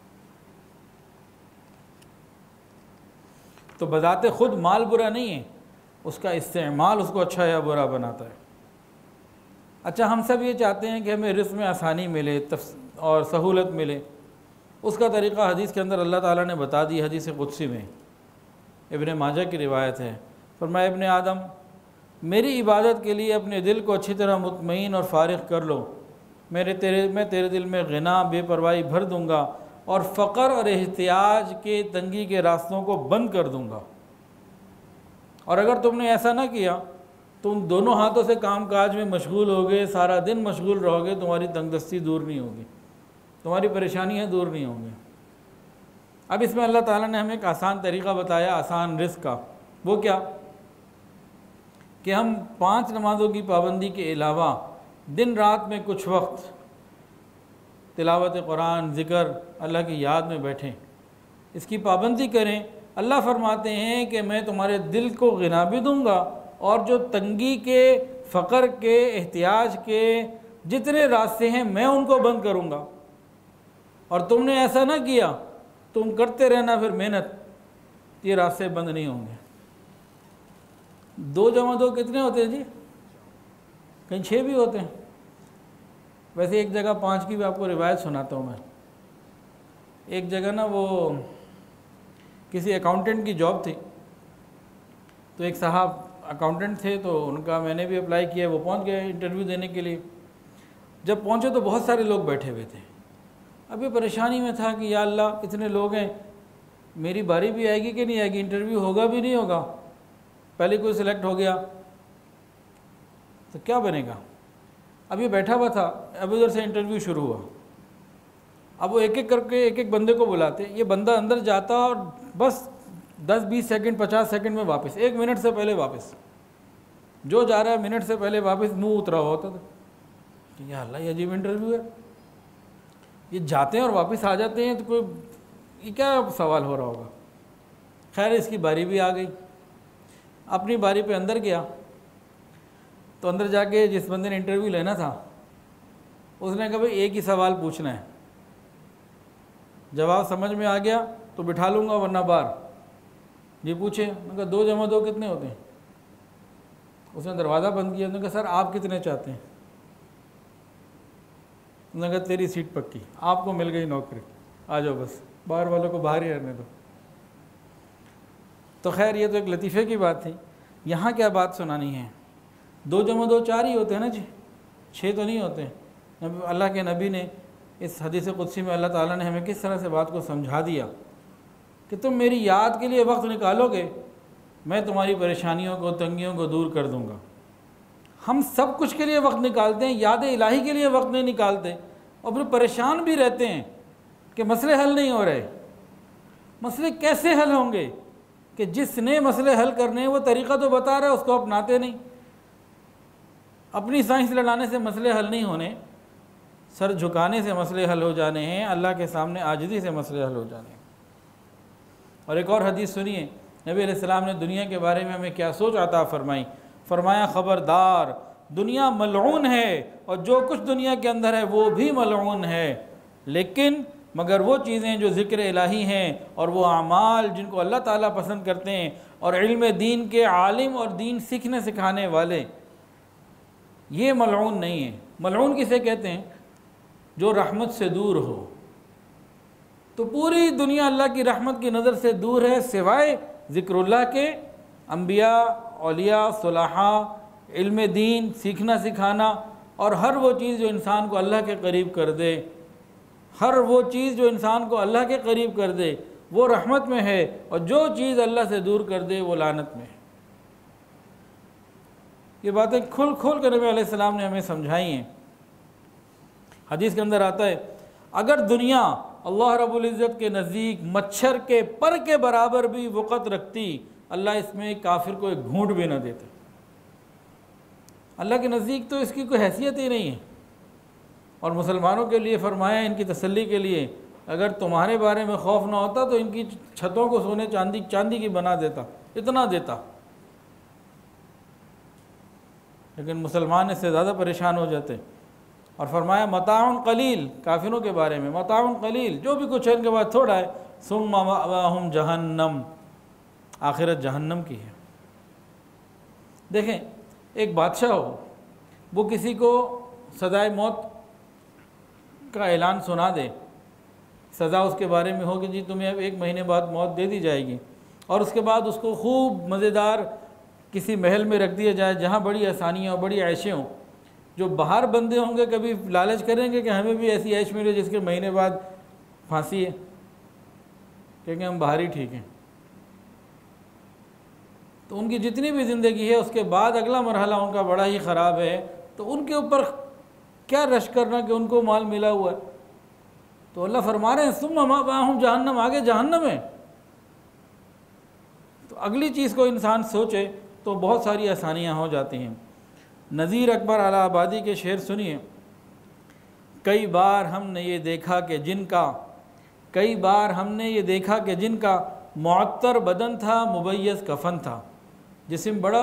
तो बज़ाते ख़ुद माल बुरा नहीं है, उसका इस्तेमाल उसको अच्छा या बुरा बनाता है। अच्छा, हम सब ये चाहते हैं कि हमें रिज़्क़ में आसानी मिले और सहूलत मिले। उसका तरीक़ा हदीस के अंदर अल्लाह ताला ने बता दी। हदीस क़ुदसी में इब्न माजा की रिवायत है, फरमाया, इब्न आदम, मेरी इबादत के लिए अपने दिल को अच्छी तरह मुतमईन और फ़ारिग़ कर लो, मेरे तेरे मैं तेरे दिल में ग़िना, बेपरवाही भर दूँगा और फ़क़र और एहतियाज के तंगी के रास्तों को बंद कर दूँगा। और अगर तुमने ऐसा ना किया, तुम दोनों हाथों से काम काज में मशगूल होगे, सारा दिन मशगूल रहोगे, तुम्हारी तंगदस्ती दूर नहीं होगी, तुम्हारी परेशानियाँ दूर नहीं होंगी। अब इसमें अल्लाह ताला ने हमें एक आसान तरीक़ा बताया, आसान रिज़्क़ का। वो क्या कि हम पांच नमाज़ों की पाबंदी के अलावा दिन रात में कुछ वक्त तिलावत कुरान, ज़िक्र, अल्लाह की याद में बैठें, इसकी पाबंदी करें। अल्लाह फरमाते हैं कि मैं तुम्हारे दिल को ग़िना भी दूँगा और जो तंगी के, फ़क़र के, एहतियाज के जितने रास्ते हैं मैं उनको बंद करूँगा। और तुमने ऐसा ना किया, तुम करते रहना फिर मेहनत, ये रास्ते बंद नहीं होंगे। दो जमा दो कितने होते हैं जी? कहीं छः भी होते हैं। वैसे एक जगह पाँच की भी आपको रिवायत सुनाता हूँ मैं। एक जगह ना वो किसी अकाउंटेंट की जॉब थी, तो एक साहब अकाउंटेंट थे, तो उनका मैंने भी अप्लाई किया, वो पहुँच गए इंटरव्यू देने के लिए। जब पहुँचे तो बहुत सारे लोग बैठे हुए थे। अब ये परेशानी में था कि या अल्लाह, इतने लोग हैं, मेरी बारी भी आएगी कि नहीं आएगी, इंटरव्यू होगा भी नहीं होगा, पहले कोई सिलेक्ट हो गया तो क्या बनेगा। अब ये बैठा हुआ था, अब उधर से इंटरव्यू शुरू हुआ। अब वो एक एक करके एक एक बंदे को बुलाते, ये बंदा अंदर जाता और बस दस बीस सेकंड पचास सेकंड में वापस, एक मिनट से पहले वापस, जो जा रहा है मिनट से पहले वापस मुंह उतरा होता था कि या अल्लाह ये अजीब इंटरव्यू है, ये जाते हैं और वापस आ जाते हैं, तो कोई ये क्या सवाल हो रहा होगा। खैर इसकी बारी भी आ गई, अपनी बारी पे अंदर गया, तो अंदर जाके जिस बंदे ने इंटरव्यू लेना था उसने कहा भाई एक ही सवाल पूछना है, जवाब समझ में आ गया तो बिठा लूँगा वरना बाहर। जी पूछे, मैंने कहा दो जमा दो कितने होते हैं। उसने दरवाज़ा बंद किया, उसने कहा सर आप कितने चाहते हैं। उसने कहा तेरी सीट पक्की, आपको मिल गई नौकरी, आ जाओ बस, बाहर वालों को बाहर ही रहने दो। तो खैर ये तो एक लतीफ़े की बात थी। यहाँ क्या बात सुनानी है, दो जमा दो चार ही होते हैं ना जी, छः तो नहीं होते। अल्लाह के नबी ने इस हदीस कुदसी में अल्लाह ताला ने हमें किस तरह से बात को समझा दिया कि तुम मेरी याद के लिए वक्त निकालोगे, मैं तुम्हारी परेशानियों को तंगियों को दूर कर दूंगा। हम सब कुछ के लिए वक्त निकालते हैं, याद इलाही के लिए वक्त नहीं निकालते, और फिर परेशान भी रहते हैं कि मसले हल नहीं हो रहे। मसले कैसे हल होंगे कि जिसने मसले हल करने हैं वो तरीक़ा तो बता रहा है, उसको अपनाते नहीं। अपनी साइंस लड़ाने से मसले हल नहीं होने, सर झुकाने से मसले हल हो जाने हैं, अल्लाह के सामने आजिज़ी से मसले हल हो जाने हैं। और एक और हदीस सुनिए, नबी अलैहिस्सलाम ने दुनिया के बारे में हमें क्या सोच अता फरमाई। फरमाया ख़बरदार, दुनिया मलऊन है और जो कुछ दुनिया के अंदर है वो भी मलऊन है, लेकिन मगर वो चीज़ें जो ज़िक्र इलाही हैं और वो अमाल जिनको अल्लाह ताला पसंद करते हैं और इल्म दीन के आलिम और दीन सीखने सिखाने वाले, ये मलऊन नहीं है। मलऊन किसे कहते हैं? जो रहमत से दूर हो। तो पूरी दुनिया अल्लाह की रहमत की नज़र से दूर है, सिवाय ज़िक्रुल्लाह के, अंबिया, औलिया, सुलहा, इल्म दीन, सीखना सिखाना और हर वो चीज़ जो इंसान को अल्लाह के करीब कर दे, हर वो चीज़ जो इंसान को अल्लाह के करीब कर दे वो रहमत में है, और जो चीज़ अल्लाह से दूर कर दे वो लानत में है। ये बातें खुल खोल कर नबी अलैहिस्सलाम ने हमें समझाई हैं। हदीस के अंदर आता है, अगर दुनिया अल्लाह रब्बुल इज़्ज़त के नज़दीक मच्छर के पर के बराबर भी वक़्त रखती, अल्लाह इसमें काफिर को एक घूंट भी ना देता। अल्लाह के नज़दीक तो इसकी कोई हैसियत ही नहीं है। और मुसलमानों के लिए फरमाया, इनकी तसल्ली के लिए, अगर तुम्हारे बारे में खौफ ना होता तो इनकी छतों को सोने चांदी चांदी की बना देता, इतना देता। लेकिन मुसलमान इससे ज़्यादा परेशान हो जाते। और फरमाया मताउन कलील, काफिरों के बारे में, मताउन कलील, जो भी कुछ है इनके बाद थोड़ा है, सुम्मा मअवाहुम जहन्नम, आखिरत जहन्नम की है। देखें, एक बादशाह हो, वो किसी को सज़ाए मौत का ऐलान सुना दे, सज़ा उसके बारे में हो कि जी तुम्हें अब एक महीने बाद मौत दे दी जाएगी, और उसके बाद उसको खूब मज़ेदार किसी महल में रख दिया जाए जहाँ बड़ी आसानियाँ और बड़ी ऐशें हों। जो बाहर बंदे होंगे कभी लालच करेंगे कि हमें भी ऐसी ऐश मिले जिसके महीने बाद फांसी है, क्योंकि हम बाहर ही ठीक हैं। तो उनकी जितनी भी ज़िंदगी है उसके बाद अगला मरहला उनका बड़ा ही ख़राब है, तो उनके ऊपर क्या रश करना कि उनको माल मिला हुआ है। तो अल्लाह फरमा रहे हैं सुम्मा मअवाहुम जहन्नम, आगे जहन्नम है। तो अगली चीज़ को इंसान सोचे तो बहुत सारी आसानियाँ हो जाती हैं। नज़ीर अकबर अलाहाबादी के शेर सुनिए, कई बार हमने ये देखा कि जिनका कई बार हमने ये देखा कि जिनका मुअत्तर बदन था, मुबय्यज़ कफन था। जिस्म बड़ा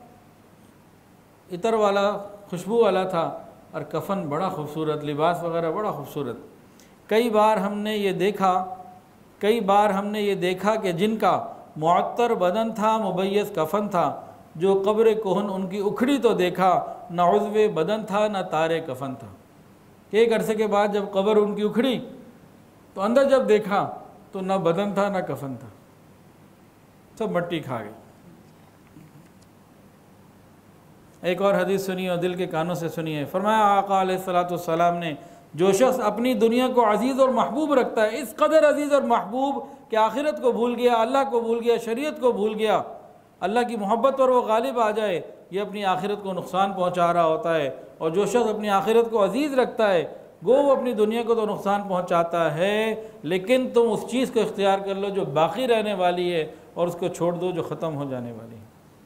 इतर वाला, खुशबू वाला था, और कफन बड़ा खूबसूरत, लिबास वगैरह बड़ा खूबसूरत। कई बार हमने ये देखा कई बार हमने ये देखा कि जिनका मुअत्तर बदन था, मुबय्यज़ कफन था, जो कब्र कोहन उनकी उखड़ी तो देखा, न उज़्वे बदन था न तारे कफन था। एक अरसे के बाद जब कब्र उनकी उखड़ी तो अंदर जब देखा तो न बदन था न कफन था, सब मट्टी खा गई। एक और हदीस सुनिए और दिल के कानों से सुनिए। फरमाया आका अलैहिस्सलातु वस्सलाम ने, जो शख्स अपनी दुनिया को अजीज़ और महबूब रखता है, इस कदर अजीज़ और महबूब कि आखिरत को भूल गया, अल्लाह को भूल गया, शरीयत को भूल गया, अल्लाह की मोहब्बत पर वो गालिब आ जाए, ये अपनी आखिरत को नुकसान पहुँचा रहा होता है। और जो शख्स अपनी आखिरत को अजीज़ रखता है, गो वो अपनी दुनिया को तो नुकसान पहुंचाता है, लेकिन तुम उस चीज़ को इख्तियार कर लो जो बाकी रहने वाली है और उसको छोड़ दो जो ख़त्म हो जाने वाली है।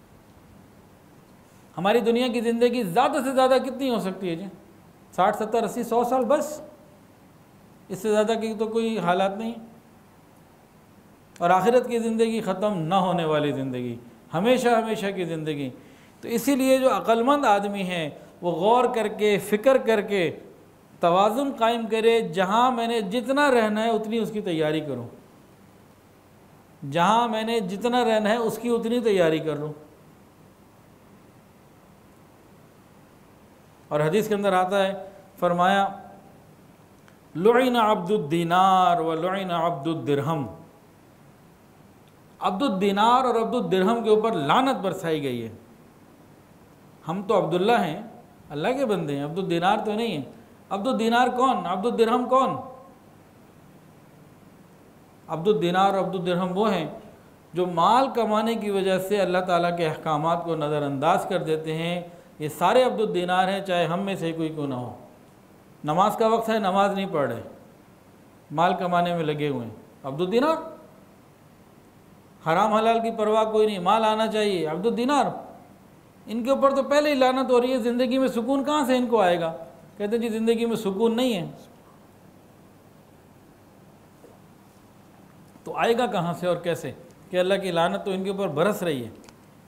हमारी दुनिया की ज़िंदगी ज़्यादा से ज़्यादा कितनी हो सकती है जी? साठ सत्तर अस्सी सौ साल, बस। इससे ज़्यादा की तो कोई हालात नहीं। और आखिरत की ज़िंदगी ख़त्म न होने वाली ज़िंदगी, हमेशा हमेशा की ज़िंदगी। तो इसीलिए जो अक्लमंद आदमी है वो गौर करके, फ़िक्र करके तवाज़ुन कायम करे। जहाँ मैंने जितना रहना है उतनी उसकी तैयारी करूँ, जहाँ मैंने जितना रहना है उसकी उतनी तैयारी कर लूँ। और हदीस के अंदर आता है, फरमाया लुइना अब्दुद्दीनार व लुइना अब्दुद्दिरहम, अब्दुद्दीनार और अब्दुद्दिरहम के ऊपर लानत बरसाई गई है। हम तो अब्दुल्ला हैं, अल्लाह के बंदे हैं, अब्दुद्दीनार तो नहीं है। अब्दुद्दीनार कौन, अब्दुद्दिरहम कौन? अब्दुद्दीनार और अब्दुद्दिरहम वो हैं जो माल कमाने की वजह से अल्लाह ताला के अहकामात को नज़रअंदाज कर देते हैं। ये सारे अब्दुद्दीनार हैं, चाहे हम में से कोई क्यों ना हो। नमाज का वक्त है, नमाज नहीं पढ़ रहे, माल कमाने में लगे हुए हैं, अब्दुद्दीनार। हराम हलाल की परवाह कोई नहीं, माल आना चाहिए, अब्दुद्दीनार। इनके ऊपर तो पहले ही लानत हो रही है। ज़िंदगी में सुकून कहाँ से इनको आएगा? कहते हैं जी ज़िंदगी में सुकून नहीं है। तो आएगा कहाँ से और कैसे कि अल्लाह की लानत तो इनके ऊपर बरस रही है।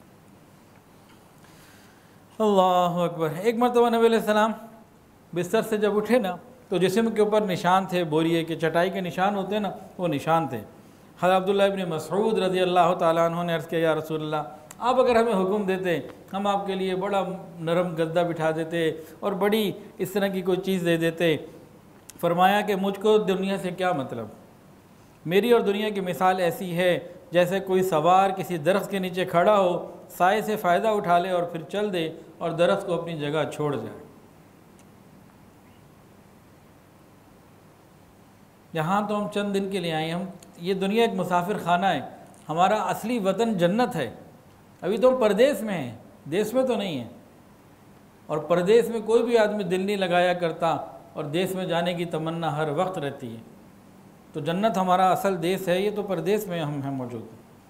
अल्लाह अकबर। एक मरतबा नबी अलैहिस्सलाम बिस्तर से जब उठे ना तो जिस्म के ऊपर निशान थे, बोरिए के चटाई के निशान होते हैं ना, वो निशान थे। हज़रत अब्दुल्लाह इब्न मसऊद रज़ी अल्लाह तआला अन्हु ने अर्ज़ किया, या रसूलल्लाह, आप अगर हमें हुक्म देते हम आपके लिए बड़ा नरम गद्दा बिठा देते और बड़ी इस तरह की कोई चीज़ दे देते। फरमाया कि मुझको दुनिया से क्या मतलब, मेरी और दुनिया की मिसाल ऐसी है जैसे कोई सवार किसी दरख्त के नीचे खड़ा हो, साए से फ़ायदा उठा ले और फिर चल दे और दरख्त को अपनी जगह छोड़ जाए। यहाँ तो हम चंद दिन के लिए आए, हम ये दुनिया एक मुसाफिर खाना है, हमारा असली वतन जन्नत है। अभी तो हम परदेश में हैं, देश में तो नहीं है। और परदेश में कोई भी आदमी दिल नहीं लगाया करता और देश में जाने की तमन्ना हर वक्त रहती है। तो जन्नत हमारा असल देश है, ये तो परदेश में हम हैं मौजूद।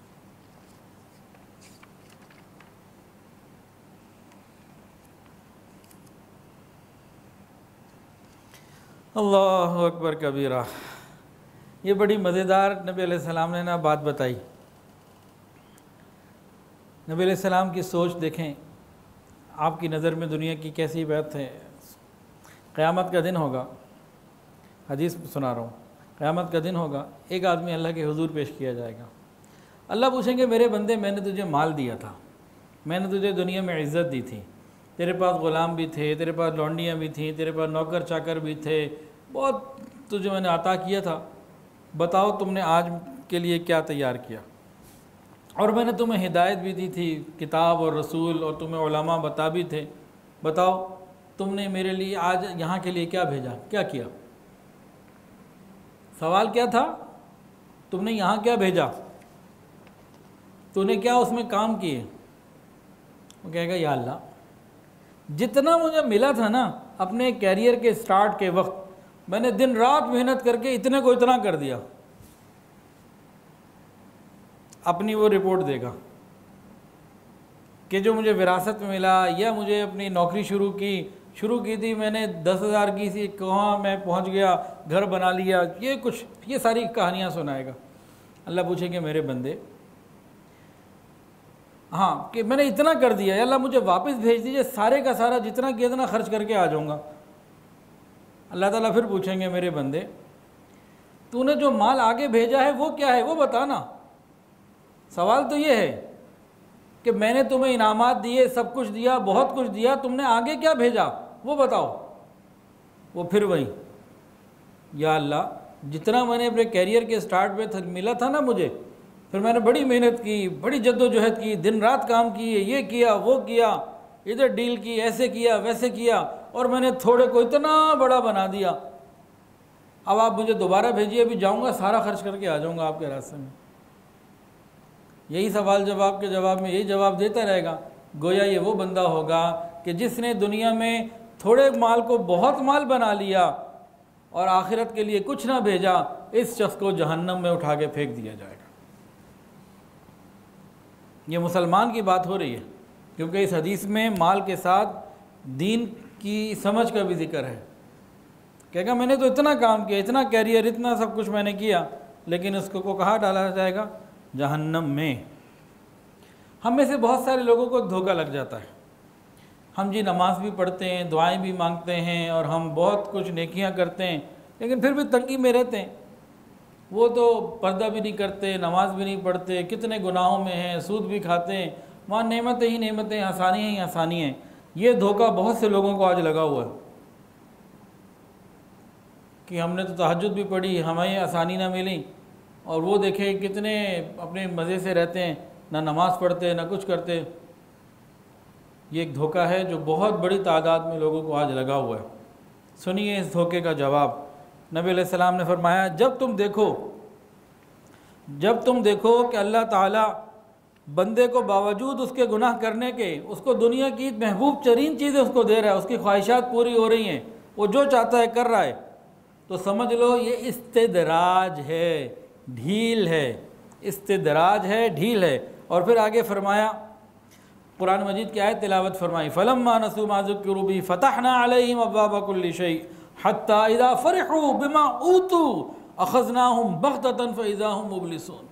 अल्लाह अकबर कबीरा। ये बड़ी मज़ेदार नबी अलैहिस्सलाम ने ना बात बताई। नबी अलैहिस्सलाम की सोच देखें, आपकी नज़र में दुनिया की कैसी बात है। क़यामत का दिन होगा, हदीस सुना रहा हूँ, क़यामत का दिन होगा, एक आदमी अल्लाह के हुजूर पेश किया जाएगा। अल्लाह पूछेंगे, मेरे बंदे मैंने तुझे माल दिया था, मैंने तुझे दुनिया में इज़्ज़त दी थी, तेरे पास ग़ुलाम भी थे, तेरे पास लौंडियाँ भी थीं, तेरे पास नौकर चाकर भी थे, बहुत तुझे मैंने अता किया था, बताओ तुमने आज के लिए क्या तैयार किया। और मैंने तुम्हें हिदायत भी दी थी, किताब और रसूल, और तुम्हें उलमा बता भी थे, बताओ तुमने मेरे लिए आज यहाँ के लिए क्या भेजा, क्या किया। सवाल क्या था, तुमने यहाँ क्या भेजा, तूने क्या उसमें काम किए। वो कहेगा, या अल्लाह, जितना मुझे मिला था ना अपने कैरियर के स्टार्ट के वक्त, मैंने दिन रात मेहनत करके इतने को इतना कर दिया। अपनी वो रिपोर्ट देगा कि जो मुझे विरासत में मिला, या मुझे अपनी नौकरी शुरू की शुरू की थी मैंने दस हज़ार की सी, कहाँ मैं पहुँच गया, घर बना लिया, ये कुछ ये सारी कहानियाँ सुनाएगा। अल्लाह पूछेंगे, मेरे बंदे, हाँ कि मैंने इतना कर दिया, अल्लाह मुझे वापस भेज दीजिए, सारे का सारा जितना किया इतना खर्च करके आ जाऊँगा। अल्लाह ताला फिर पूछेंगे, मेरे बंदे, तूने जो माल आगे भेजा है वो क्या है, वो बताना। सवाल तो ये है कि मैंने तुम्हें इनामात दिए, सब कुछ दिया, बहुत कुछ दिया, तुमने आगे क्या भेजा वो बताओ। वो फिर वही, या अल्लाह, जितना मैंने अपने कैरियर के स्टार्ट में मिला था ना मुझे, फिर मैंने बड़ी मेहनत की, बड़ी जद्दोजहद की, दिन रात काम किए, ये किया वो किया, इधर डील की, ऐसे किया वैसे किया, और मैंने थोड़े को इतना बड़ा बना दिया। अब आप मुझे दोबारा भेजिए, अभी जाऊंगा सारा खर्च करके आ जाऊंगा आपके रास्ते में। यही सवाल जवाब के जवाब में यही जवाब देता रहेगा। गोया ये वो बंदा होगा कि जिसने दुनिया में थोड़े माल को बहुत माल बना लिया और आखिरत के लिए कुछ ना भेजा, इस शख्स को जहन्नम में उठा के फेंक दिया जाएगा। ये मुसलमान की बात हो रही है, क्योंकि इस हदीस में माल के साथ दीन की समझ का भी जिक्र है। कहेगा मैंने तो इतना काम किया, इतना कैरियर, इतना सब कुछ मैंने किया, लेकिन उसको को कहाँ डाला जाएगा? जहन्नम में। हम में से बहुत सारे लोगों को धोखा लग जाता है। हम जी नमाज भी पढ़ते हैं, दुआएं भी मांगते हैं और हम बहुत कुछ नेकियां करते हैं, लेकिन फिर भी तंगी में रहते हैं। वो तो पर्दा भी नहीं करते, नमाज भी नहीं पढ़ते, कितने गुनाहों में हैं, सूद भी खाते हैं, वहाँ नेमतें ही नेमतें, आसानी ही आसानी हैं। ये धोखा बहुत से लोगों को आज लगा हुआ है कि हमने तो तहज्जुद भी पढ़ी, हमें आसानी ना मिली, और वो देखें कितने अपने मज़े से रहते हैं, ना नमाज़ पढ़ते ना कुछ करते। ये एक धोखा है जो बहुत बड़ी तादाद में लोगों को आज लगा हुआ है। सुनिए इस धोखे का जवाब। नबी अलैहिस्सलाम ने फरमाया, जब तुम देखो जब तुम देखो कि अल्लाह ताला बंदे को बावजूद उसके गुनाह करने के उसको दुनिया की महबूब तरीन चीज़ें उसको दे रहा है, उसकी ख्वाहिशात पूरी हो रही हैं, वो जो चाहता है कर रहा है, तो समझ लो ये इस्तिदराज है, ढील है, इस्तिदराज है, ढील है। और फिर आगे फरमाया, कुरान मजीद की आयत तिलावत फरमाई, फलम्मा नसू मा ज़ुक्किरू बिही फ़तहना अलैहिम अब्वाब कुल्लि शै हत्ता इज़ा फ़रिहू बिमा ऊतू अख़ज़नाहुम बग़ततन फ़इज़ा हुम मुब्लिसून।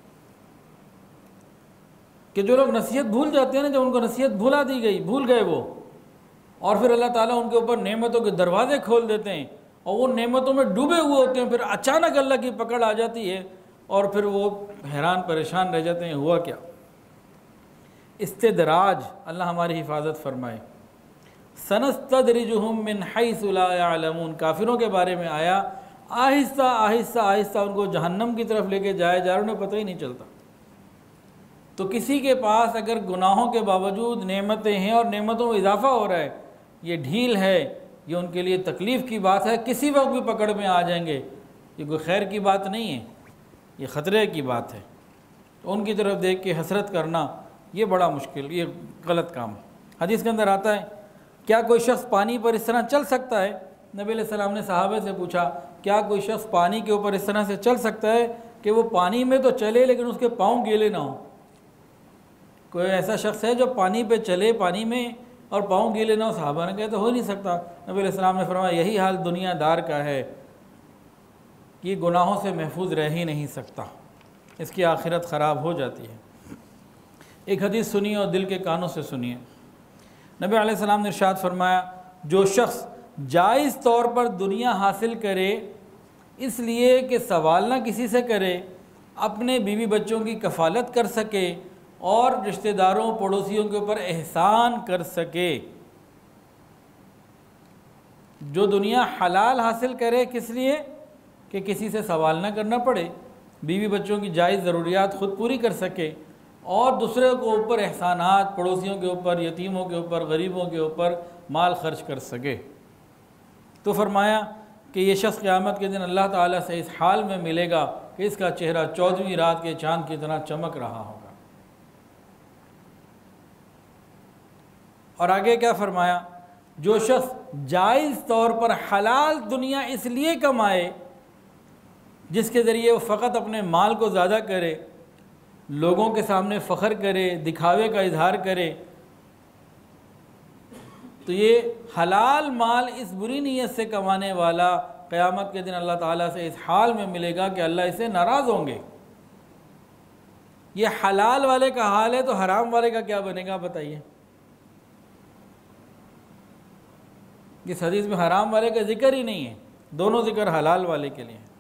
कि जो लोग नसीहत भूल जाते हैं ना, जब उनको नसीहत भुला दी गई, भूल गए वो, और फिर अल्लाह ताला उनके ऊपर नेमतों के दरवाजे खोल देते हैं और वो नेमतों में डूबे हुए होते हैं, फिर अचानक अल्लाह की पकड़ आ जाती है और फिर वो हैरान परेशान रह जाते हैं, हुआ क्या? इस्तिदराज। अल्लाह हमारी हिफाजत फरमाए। सनस्तदरिजुहुम मिन हैसु ला यअलमून, काफिरों के बारे में आया, आहिस्ता आहिस्ता आहिस्ता उनको जहन्नम की तरफ लेके जाया जा रहा है, उन्हें पता ही नहीं चलता। तो किसी के पास अगर गुनाहों के बावजूद नेमतें हैं और नेमतों में इजाफा हो रहा है, ये ढील है, ये उनके लिए तकलीफ़ की बात है, किसी वक्त भी पकड़ में आ जाएंगे। ये कोई खैर की बात नहीं है, ये ख़तरे की बात है। तो उनकी तरफ देख के हसरत करना ये बड़ा मुश्किल, ये गलत काम है। हदीस के अंदर आता है, क्या कोई शख्स पानी पर इस तरह चल सकता है? नबी अलैहिस्सलाम ने सहाबा से पूछा, क्या कोई शख्स पानी के ऊपर इस तरह से चल सकता है कि वो पानी में तो चले लेकिन उसके पाँव गीले ना हो? कोई ऐसा शख्स है जो पानी पे चले, पानी में, और पाँव गीले ना हो? सहाबा ने कहा तो हो नहीं सकता। नबी अलैहिस्सलाम ने फरमाया, यही हाल दुनियादार का है कि गुनाहों से महफूज रह ही नहीं सकता, इसकी आखिरत ख़राब हो जाती है। एक हदीस सुनिए और दिल के कानों से सुनिए। नबी अलैहिस्सलाम ने इरशाद फरमाया, जो शख्स जायज़ तौर पर दुनिया हासिल करे इसलिए कि सवाल ना किसी से करे, अपने बीवी बच्चों की कफ़ालत कर सके और रिश्तेदारों पड़ोसियों के ऊपर एहसान कर सके, जो दुनिया हलाल हासिल करे किस लिए? कि किसी से सवाल ना करना पड़े, बीवी बच्चों की जायज़ ज़रूरियात ख़ुद पूरी कर सके और दूसरे को ऊपर एहसानात, पड़ोसियों के ऊपर, यतीमों के ऊपर, गरीबों के ऊपर माल खर्च कर सके। तो फरमाया कि ये शख्स क़यामत के दिन अल्लाह ताला से इस हाल में मिलेगा कि इसका चेहरा चौदहवीं रात के चाँद की तरह चमक रहा होगा। और आगे क्या फरमाया, जो शख्स जायज़ तौर पर हलाल दुनिया इसलिए कमाए जिसके ज़रिए वो फ़कत अपने माल को ज़्यादा करे, लोगों के सामने फ़ख्र करे, दिखावे का इजहार करे, तो ये हलाल माल इस बुरी नीयत से कमाने वाला क़यामत के दिन अल्लाह ताला से इस हाल में मिलेगा कि अल्लाह इसे नाराज़ होंगे। ये हलाल वाले का हाल है, तो हराम वाले का क्या बनेगा बताइए? इस हदीस में हराम वाले का जिक्र ही नहीं है, दोनों जिक्र हलाल वाले के लिए।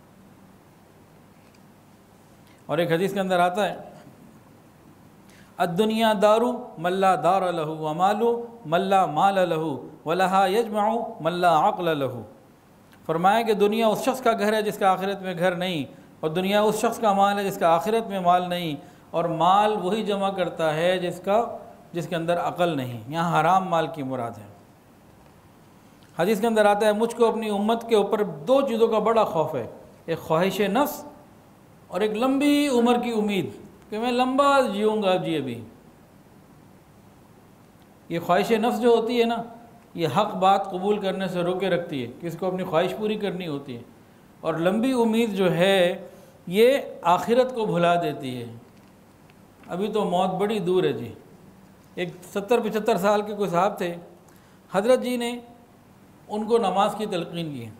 और एक हदीस के अंदर आता है, अद्दुनिया दारू मल्ला दार लहू व मालू मल्ला माल लहू वलहा यजमाऊ मल्ला अक़ल लहू। फरमाया कि दुनिया उस शख्स का घर है जिसका आखिरत में घर नहीं, और दुनिया उस शख्स का माल है जिसका आखिरत में माल नहीं, और माल वही जमा करता है जिसका जिसके अंदर अक़ल नहीं। यहाँ हराम माल की मुराद है। हदीस के अंदर आता है, मुझको अपनी उम्मत के ऊपर दो चीज़ों का बड़ा खौफ है, एक ख्वाहिश नफ्स और एक लंबी उम्र की उम्मीद कि मैं लंबा जीऊँगा जी। अभी ये ख्वाहिश नफ्स जो होती है ना, ये हक़ बात कबूल करने से रोके रखती है, किसी को अपनी ख्वाहिश पूरी करनी होती है। और लंबी उम्मीद जो है ये आखिरत को भुला देती है। अभी तो मौत बड़ी दूर है जी। एक सत्तर पचहत्तर साल के कोई साहब थे, हज़रत जी ने उनको नमाज की तलक़ीन की।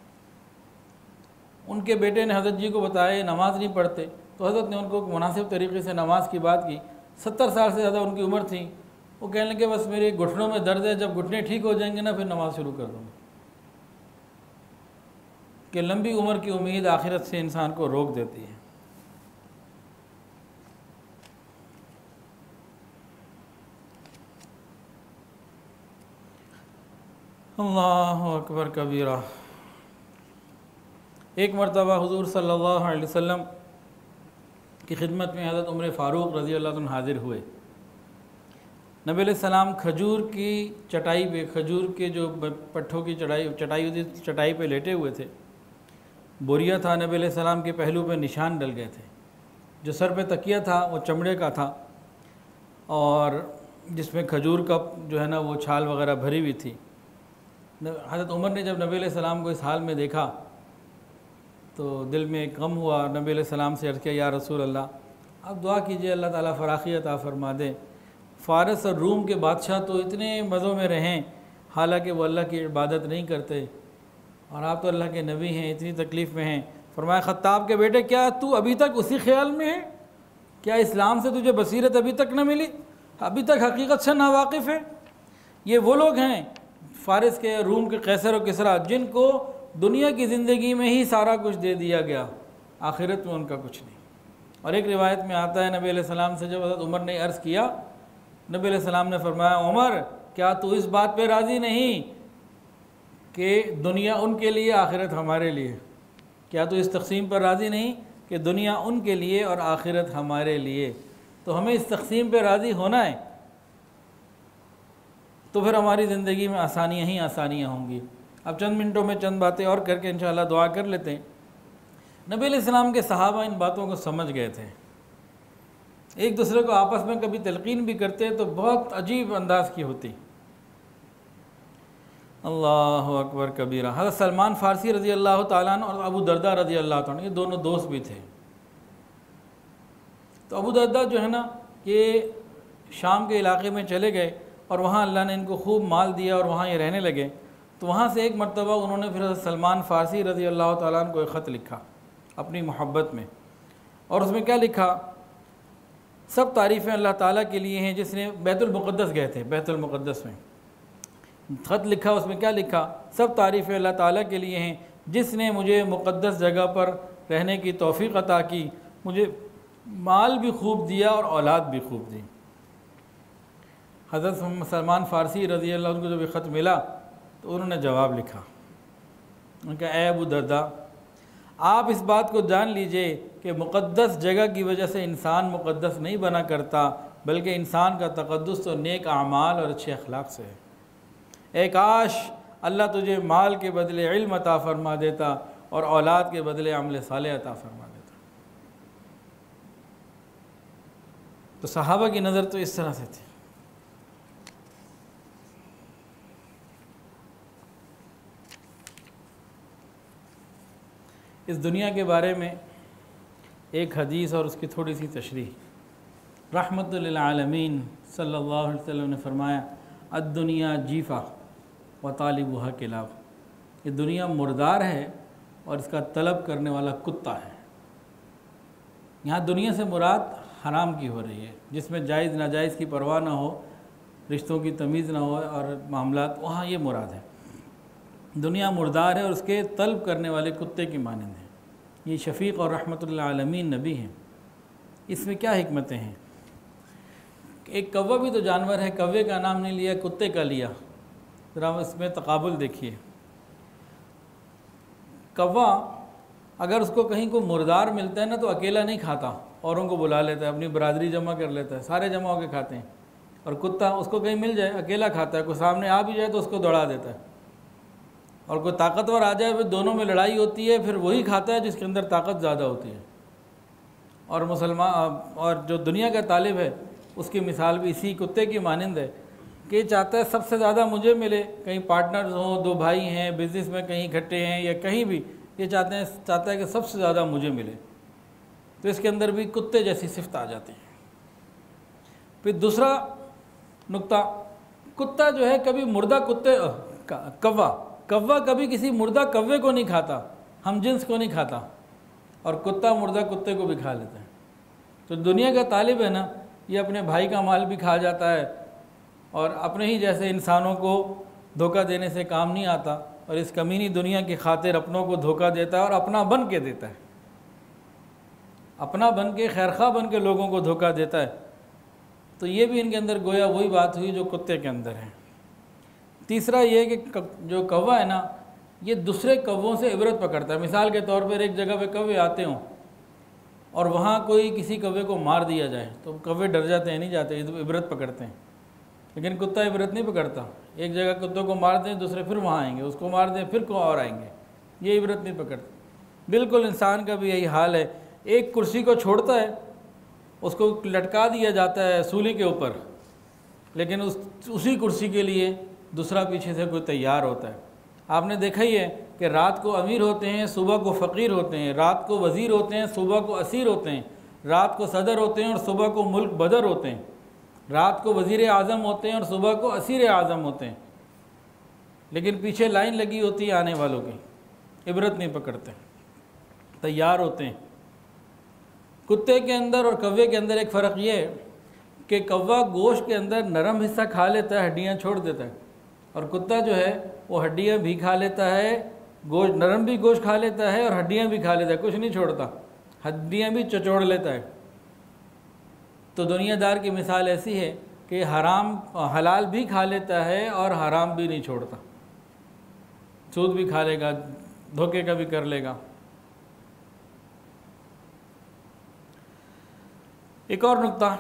उनके बेटे ने हज़रत जी को बताया नमाज़ नहीं पढ़ते, तो हज़रत ने उनको मुनासिब तरीक़े से नमाज की बात की। सत्तर साल से ज़्यादा उनकी उम्र थी। वो कहने लगे बस मेरे घुटनों में दर्द है, जब घुटने ठीक हो जाएंगे ना फिर नमाज शुरू कर दूँगा। कि लंबी उम्र की उम्मीद आखिरत से इंसान को रोक देती है। अल्लाहु अकबर कबीरा। एक मरतबा हुज़ूर सल्लल्लाहु अलैहि वसल्लम की खिदमत में हज़रत उमर फ़ारूक रज़ी अल्लाह अन्हु हाज़िर हुए। नबी अलैहिस्सलाम खजूर की चटाई पे, खजूर के जो पट्ठों की चटाई चटाई होती चटाई पे लेटे हुए थे। बोरिया था, नबी अलैहिस्सलाम के पहलू पे निशान डल गए थे। जो सर पे तकिया था वो चमड़े का था और जिसमें खजूर का जो है ना वो छाल वग़ैरह भरी हुई थी। हज़रत उमर ने जब नबी अलैहिस्सलाम को इस हाल में देखा तो दिल में गम हुआ। नबी अलैहिस्सलाम से अर्ज़ किया, या रसूल अल्लाह, आप दुआ कीजिए अल्लाह ताला फ़राखी अता फ़रमा दे। फ़ारस और रूम के बादशाह तो इतने मज़ों में रहें, हालांकि वो अल्लाह की इबादत नहीं करते, और आप तो अल्लाह के नबी हैं, इतनी तकलीफ़ में हैं। फरमाया, ख़त्ताब के बेटे, क्या तू अभी तक उसी ख्याल में है? क्या इस्लाम से तुझे बसीरत अभी तक न मिली? अभी तक हकीकत से नावाकिफ़ है? ये वो लोग हैं फ़ारस के, रूम के कैसर और किसरा, जिनको दुनिया की ज़िंदगी में ही सारा कुछ दे दिया गया, आखिरत में उनका कुछ नहीं। और एक रिवायत में आता है नबी अलैहिस्सलाम से जब हज़रत उमर ने अर्ज़ किया, नबी अलैहिस्सलाम ने फरमाया, उमर, क्या तू इस बात पे राज़ी नहीं कि दुनिया उनके लिए, आखिरत हमारे लिए? क्या तू इस तक़सीम पर राज़ी नहीं कि दुनिया उनके लिए और आखिरत हमारे लिए? तो हमें इस तक़सीम पर राज़ी होना है, तो फिर हमारी ज़िंदगी में आसानियाँ ही आसानियाँ होंगी। अब चंद मिनटों में चंद बातें और करके इंशाअल्लाह दुआ कर लेते हैं। नबी अलैहिस्सलाम के सहाबा इन बातों को समझ गए थे। एक दूसरे को आपस में कभी तलकीन भी करते तो बहुत अजीब अंदाज की होती। अल्लाहु अकबर कबीरा। हज़रत सलमान फ़ारसी रज़ी अल्लाह ताला अन्हु और अबू दरदा रज़ी अल्लाह ताला अन्हु, ये दोनों दोस्त भी थे। तो अबू दरदा जो है ना ये शाम के इलाके में चले गए और वहाँ अल्लाह ने इनको खूब माल दिया और वहाँ ये रहने लगे। तो वहाँ से एक मरतबा उन्होंने फिर सलमान फ़ारसी रज़ी अल्लाह ताला अन्हु को एक ख़त लिखा अपनी मोहब्बत में, और उसमें क्या लिखा, सब तारीफ़ें अल्लाह ताला के लिए हैं जिसने बैतुल मुक़द्दस गए थे, बैतुल मुक़द्दस में ख़त लिखा। उसमें क्या लिखा, सब तारीफ़ें अल्लाह ताला के लिए हैं जिसने मुझे मुक़द्दस जगह पर रहने की तौफ़ीक़ अता की, मुझे माल भी खूब दिया और औलाद भी खूब दी। हज़रत सलमान फ़ारसी रज़ी अल्लाह अन्हु को जब ये ख़त मिला तो उन्होंने जवाब लिखा, उनका, ए अबू दरदा, आप इस बात को जान लीजिए कि मुक़द्दस जगह की वजह से इंसान मुक़द्दस नहीं बना करता, बल्कि इंसान का तक़द्दुस तो नेक आमाल और अच्छे अखलाक से है। ए काश अल्लाह तुझे माल के बदले इल्म अता फ़रमा देता और औलाद के बदले अमल सालेह अता फ़रमा देता। तो सहाबा की नज़र तो इस तरह से थी। इस दुनिया के बारे में एक हदीस और उसकी थोड़ी सी तशरीह। रहमतुल लिल आलमीन सल्लल्लाहु अलैहि वसल्लम ने फरमाया, अद्दुनिया जीफ़ा व तालिबुहा किलाब। ये दुनिया मुर्दार है और इसका तलब करने वाला कुत्ता है। यहाँ दुनिया से मुराद हराम की हो रही है, जिसमें जायज़ नाजायज़ की परवाह ना हो, रिश्तों की तमीज़ ना हो और मामलात, वहाँ ये मुराद है। दुनिया मुर्दार है और उसके तलब करने वाले कुत्ते की मानंद है। ये शफ़ीक़ और रहमतुल लिल आलमीन नबी हैं। इसमें क्या हिकमतें हैं? एक कौवा भी तो जानवर है, कौवे का नाम नहीं लिया, कुत्ते का लिया। ज़रा इसमें तकाबुल देखिए। कौवा अगर उसको कहीं को मुर्दार मिलता है ना तो अकेला नहीं खाता, औरों को बुला लेता है, अपनी बरादरी जमा कर लेता है, सारे जमा होकर खाते हैं। और कुत्ता उसको कहीं मिल जाए अकेला खाता है, कोई सामने आ भी जाए तो उसको दौड़ा देता है, और कोई ताकतवर आ जाए फिर दोनों में लड़ाई होती है, फिर वही खाता है जिसके अंदर ताकत ज़्यादा होती है। और मुसलमान और जो दुनिया का तालिब है उसकी मिसाल भी इसी कुत्ते की मानंद है कि चाहता है सबसे ज़्यादा मुझे मिले, कहीं पार्टनर्स हों, दो भाई हैं, बिजनेस में कहीं इकट्ठे हैं या कहीं भी, ये चाहते हैं चाहता है कि सबसे ज़्यादा मुझे मिले। तो इसके अंदर भी कुत्ते जैसी सिफ्त आ जाती है। फिर दूसरा नुक्ता, कुत्ता जो है कभी मुर्दा कुत्ते कौवा कौवा कभी किसी मुर्दा कौवे को नहीं खाता, हम जिन्स को नहीं खाता, और कुत्ता मुर्दा कुत्ते को भी खा लेता है। तो दुनिया का तालिब है ना, ये अपने भाई का माल भी खा जाता है और अपने ही जैसे इंसानों को धोखा देने से काम नहीं आता, और इस कमीनी दुनिया की खातिर अपनों को धोखा देता है और अपना बन के देता है, अपना बन के खैरखा बन के लोगों को धोखा देता है। तो ये भी इनके अंदर गोया वही बात हुई जो कुत्ते के अंदर है। तीसरा ये कि जो कौवा है ना, ये दूसरे कौवों से इबरत पकड़ता है। मिसाल के तौर पर एक जगह पे कौवे आते हों और वहाँ कोई किसी कौवे को मार दिया जाए तो कौवे डर जाते हैं, नहीं जाते, इबरत पकड़ते हैं। लेकिन कुत्ता इबरत नहीं पकड़ता, एक जगह कुत्तों को मार दें दूसरे फिर वहाँ आएंगे, उसको मार दें फिर को और आएंगे, ये इबरत नहीं पकड़ते। बिल्कुल इंसान का भी यही हाल है, एक कुर्सी को छोड़ता है, उसको लटका दिया जाता है सूली के ऊपर, लेकिन उस उसी कुर्सी के लिए दूसरा पीछे से कोई तैयार होता है। आपने देखा ही है कि रात को अमीर होते हैं, सुबह को फ़कीर होते हैं, रात को वज़ीर होते हैं, सुबह को असीर होते हैं, रात को सदर होते हैं और सुबह को मुल्क बदर होते हैं, रात को वज़ीर आज़म होते हैं और सुबह को असीर आज़म होते हैं, लेकिन पीछे लाइन लगी होती है आने वालों की, इबरत नहीं पकड़ते, तैयार होते हैं। कुत्ते के अंदर और कौवे के अंदर एक फ़र्क ये है कि कौवा गोश्त के अंदर नरम हिस्सा खा लेता है, हड्डियाँ छोड़ देता है, और कुत्ता जो है वो हड्डियाँ भी खा लेता है, गोश्त नरम भी गोश्त खा लेता है और हड्डियाँ भी खा लेता है, कुछ नहीं छोड़ता, हड्डियाँ भी चचोड़ लेता है। तो दुनियादार की मिसाल ऐसी है कि हराम हलाल भी खा लेता है और हराम भी नहीं छोड़ता, सूद भी खा लेगा, धोखे का भी कर लेगा। एक और नुक्ता,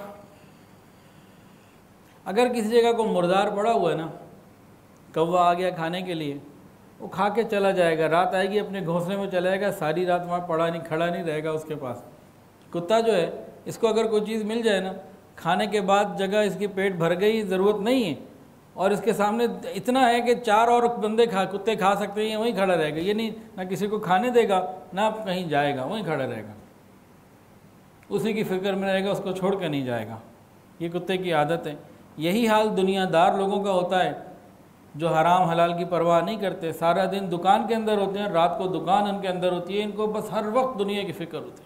अगर किसी जगह को मुर्दार पड़ा हुआ है ना, कौवा आ गया खाने के लिए, वो खा के चला जाएगा, रात आएगी अपने घोंसले में चला जाएगा, सारी रात वहाँ पड़ा नहीं खड़ा नहीं रहेगा उसके पास। कुत्ता जो है, इसको अगर कोई चीज़ मिल जाए ना, खाने के बाद जगह इसकी पेट भर गई, ज़रूरत नहीं है, और इसके सामने इतना है कि चार और बंदे खा कुत्ते खा सकते हैं, वहीं खड़ा रहेगा। ये नहीं ना किसी को खाने देगा ना कहीं जाएगा, वहीं खड़ा रहेगा, उसी की फ़िक्र में रहेगा, उसको छोड़ कर नहीं जाएगा। ये कुत्ते की आदत है। यही हाल दुनियादार लोगों का होता है जो हराम हलाल की परवाह नहीं करते, सारा दिन दुकान के अंदर होते हैं, रात को दुकान उनके अंदर होती है, इनको बस हर वक्त दुनिया की फ़िक्र होती है।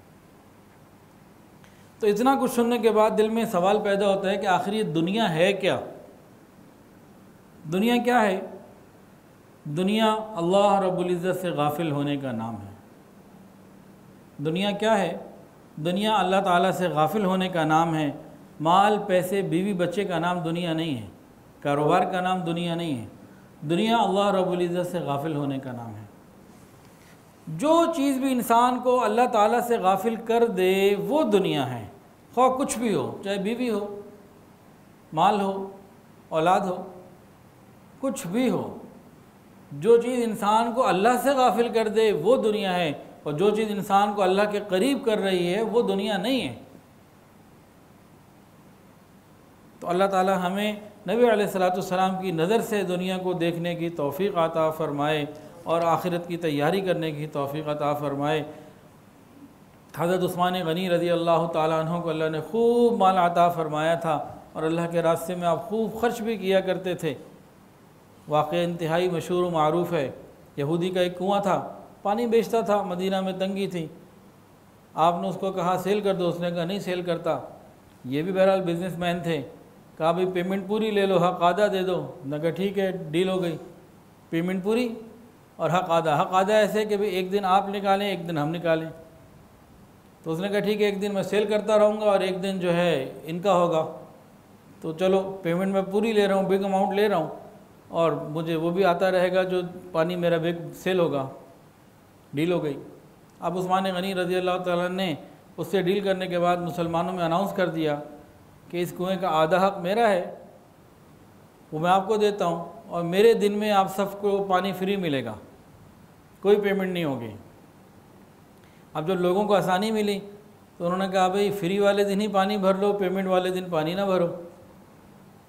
तो इतना कुछ सुनने के बाद दिल में सवाल पैदा होता है कि आखिर ये दुनिया है क्या? दुनिया क्या है? दुनिया अल्लाह रब्बुल इज़्ज़त से गाफिल होने का नाम है। दुनिया क्या है? दुनिया अल्लाह ताला से गाफिल होने का नाम है। माल, पैसे, बीवी, बच्चे का नाम दुनिया नहीं है, कारोबार का नाम दुनिया नहीं है। दुनिया अल्लाह रब्बुल इज़्ज़त से गाफिल होने का नाम है। जो चीज़ भी इंसान को अल्लाह ताला से गाफिल कर दे वो दुनिया है, खौर कुछ भी हो, चाहे बीवी हो, माल हो, औलाद हो, कुछ भी हो। जो चीज़ इंसान को अल्लाह से गाफिल कर दे वो दुनिया है, और जो चीज़ इंसान को अल्लाह के करीब कर रही है वो दुनिया नहीं है। तो अल्लाह ताला हमें नबी अलैहिस्सलाम की नज़र से दुनिया को देखने की तौफ़ीक़ अता फ़रमाए और आखिरत की तैयारी करने की तौफ़ीक़ अता फ़रमाए। हज़रत उस्मान गनी रज़ी अल्लाह ताला अन्हु को अल्लाह ने खूब माल अता फ़रमाया था और अल्लाह के रास्ते में आप खूब ख़र्च भी किया करते थे। वाक़या इंतहाई मशहूर मारूफ़ है। यहूदी का एक कुआं था, पानी बेचता था, मदीना में तंगी थी, आपने उसको कहा सेल कर दो, उसने कहा नहीं सेल करता। ये भी बहरहाल बिजनेसमैन थे, कहा भाई पेमेंट पूरी ले लो, हक़ आधा दे दो, न कहा ठीक है, डील हो गई, पेमेंट पूरी और हक़ आधा। हक़ आधा ऐसे कि भाई एक दिन आप निकालें एक दिन हम निकालें। तो उसने कहा ठीक है, एक दिन मैं सेल करता रहूँगा और एक दिन जो है इनका होगा, तो चलो पेमेंट मैं पूरी ले रहा हूँ, बिग अमाउंट ले रहा हूँ, और मुझे वो भी आता रहेगा जो पानी मेरा बिग सेल होगा। डील हो गई। अब उस्मान गनी रज़ी अल्लाह ताला ने उससे डील करने के बाद मुसलमानों में अनाउंस कर दिया कि इस कुएं का आधा हक़ मेरा है, वो मैं आपको देता हूँ, और मेरे दिन में आप सबको पानी फ्री मिलेगा, कोई पेमेंट नहीं होगी। अब जब लोगों को आसानी मिली तो उन्होंने कहा भाई फ्री वाले दिन ही पानी भर लो, पेमेंट वाले दिन पानी ना भरो।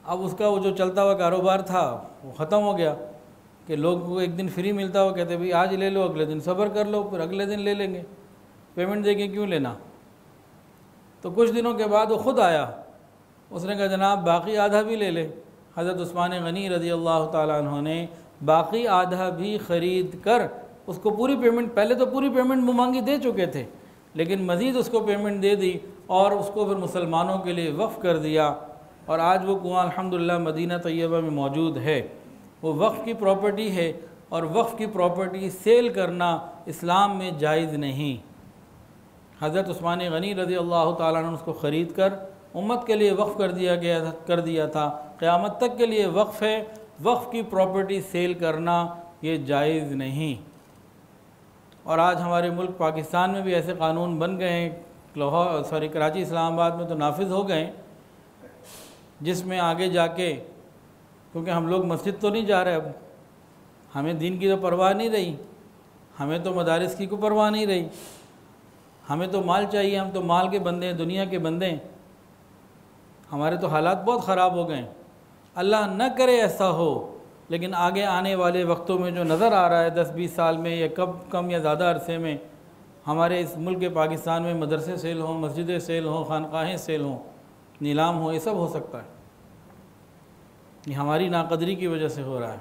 अब उसका वो जो चलता हुआ कारोबार था वो ख़त्म हो गया कि लोग को एक दिन फ्री मिलता हो, कहते भाई आज ले लो, अगले दिन सब्र कर लो, फिर अगले दिन ले लेंगे, पेमेंट देके क्यों लेना। तो कुछ दिनों के बाद वो ख़ुद आया, उसने कहा जनाब बाकी आधा भी ले ले। हज़रत उस्मान गनी रज़ी अल्लाह ताला अन्हु ने बाकी आधा भी ख़रीद कर उसको पूरी पेमेंट, पहले तो पूरी पेमेंट मुमांगी दे चुके थे, लेकिन मज़ीद उसको पेमेंट दे दी और उसको फिर मुसलमानों के लिए वक़्फ़ कर दिया। और आज वो कुआँ अल्हम्दुलिल्लाह मदीना तैयबा में मौजूद है। वो वक़्फ़ की प्रॉपर्टी है और वक़्फ़ की प्रॉपर्टी सेल करना इस्लाम में जायज़ नहीं। हज़रत उस्मान गनी रज़ी अल्लाह ताला ने उसको ख़रीद कर उम्मत के लिए वक़्फ़ कर दिया गया था कर दिया था क़यामत तक के लिए वक़्फ़ है। वक़्फ़ की प्रॉपर्टी सेल करना ये जायज़ नहीं। और आज हमारे मुल्क पाकिस्तान में भी ऐसे कानून बन गए हैं, लाहौर सॉरी कराची इस्लामाबाद में तो नाफिज हो गए, जिसमें आगे जाके, क्योंकि हम लोग मस्जिद तो नहीं जा रहे, अब हमें दीन की तो परवाह नहीं रही, हमें तो मदारिस की कोई परवाह नहीं रही, हमें तो माल चाहिए, हम तो माल के बंदे हैं, दुनिया के बंदे हैं। हमारे तो हालात बहुत ख़राब हो गए। अल्लाह न करे ऐसा हो, लेकिन आगे आने वाले वक्तों में जो नज़र आ रहा है दस बीस साल में या कब कम या ज़्यादा अरसे में हमारे इस मुल्क के पाकिस्तान में मदरसे सेल हों, मस्जिदें सेल हों, खानकाहें सेल हों, नीलाम हो, ये सब हो सकता है। ये हमारी नाकदरी की वजह से हो रहा है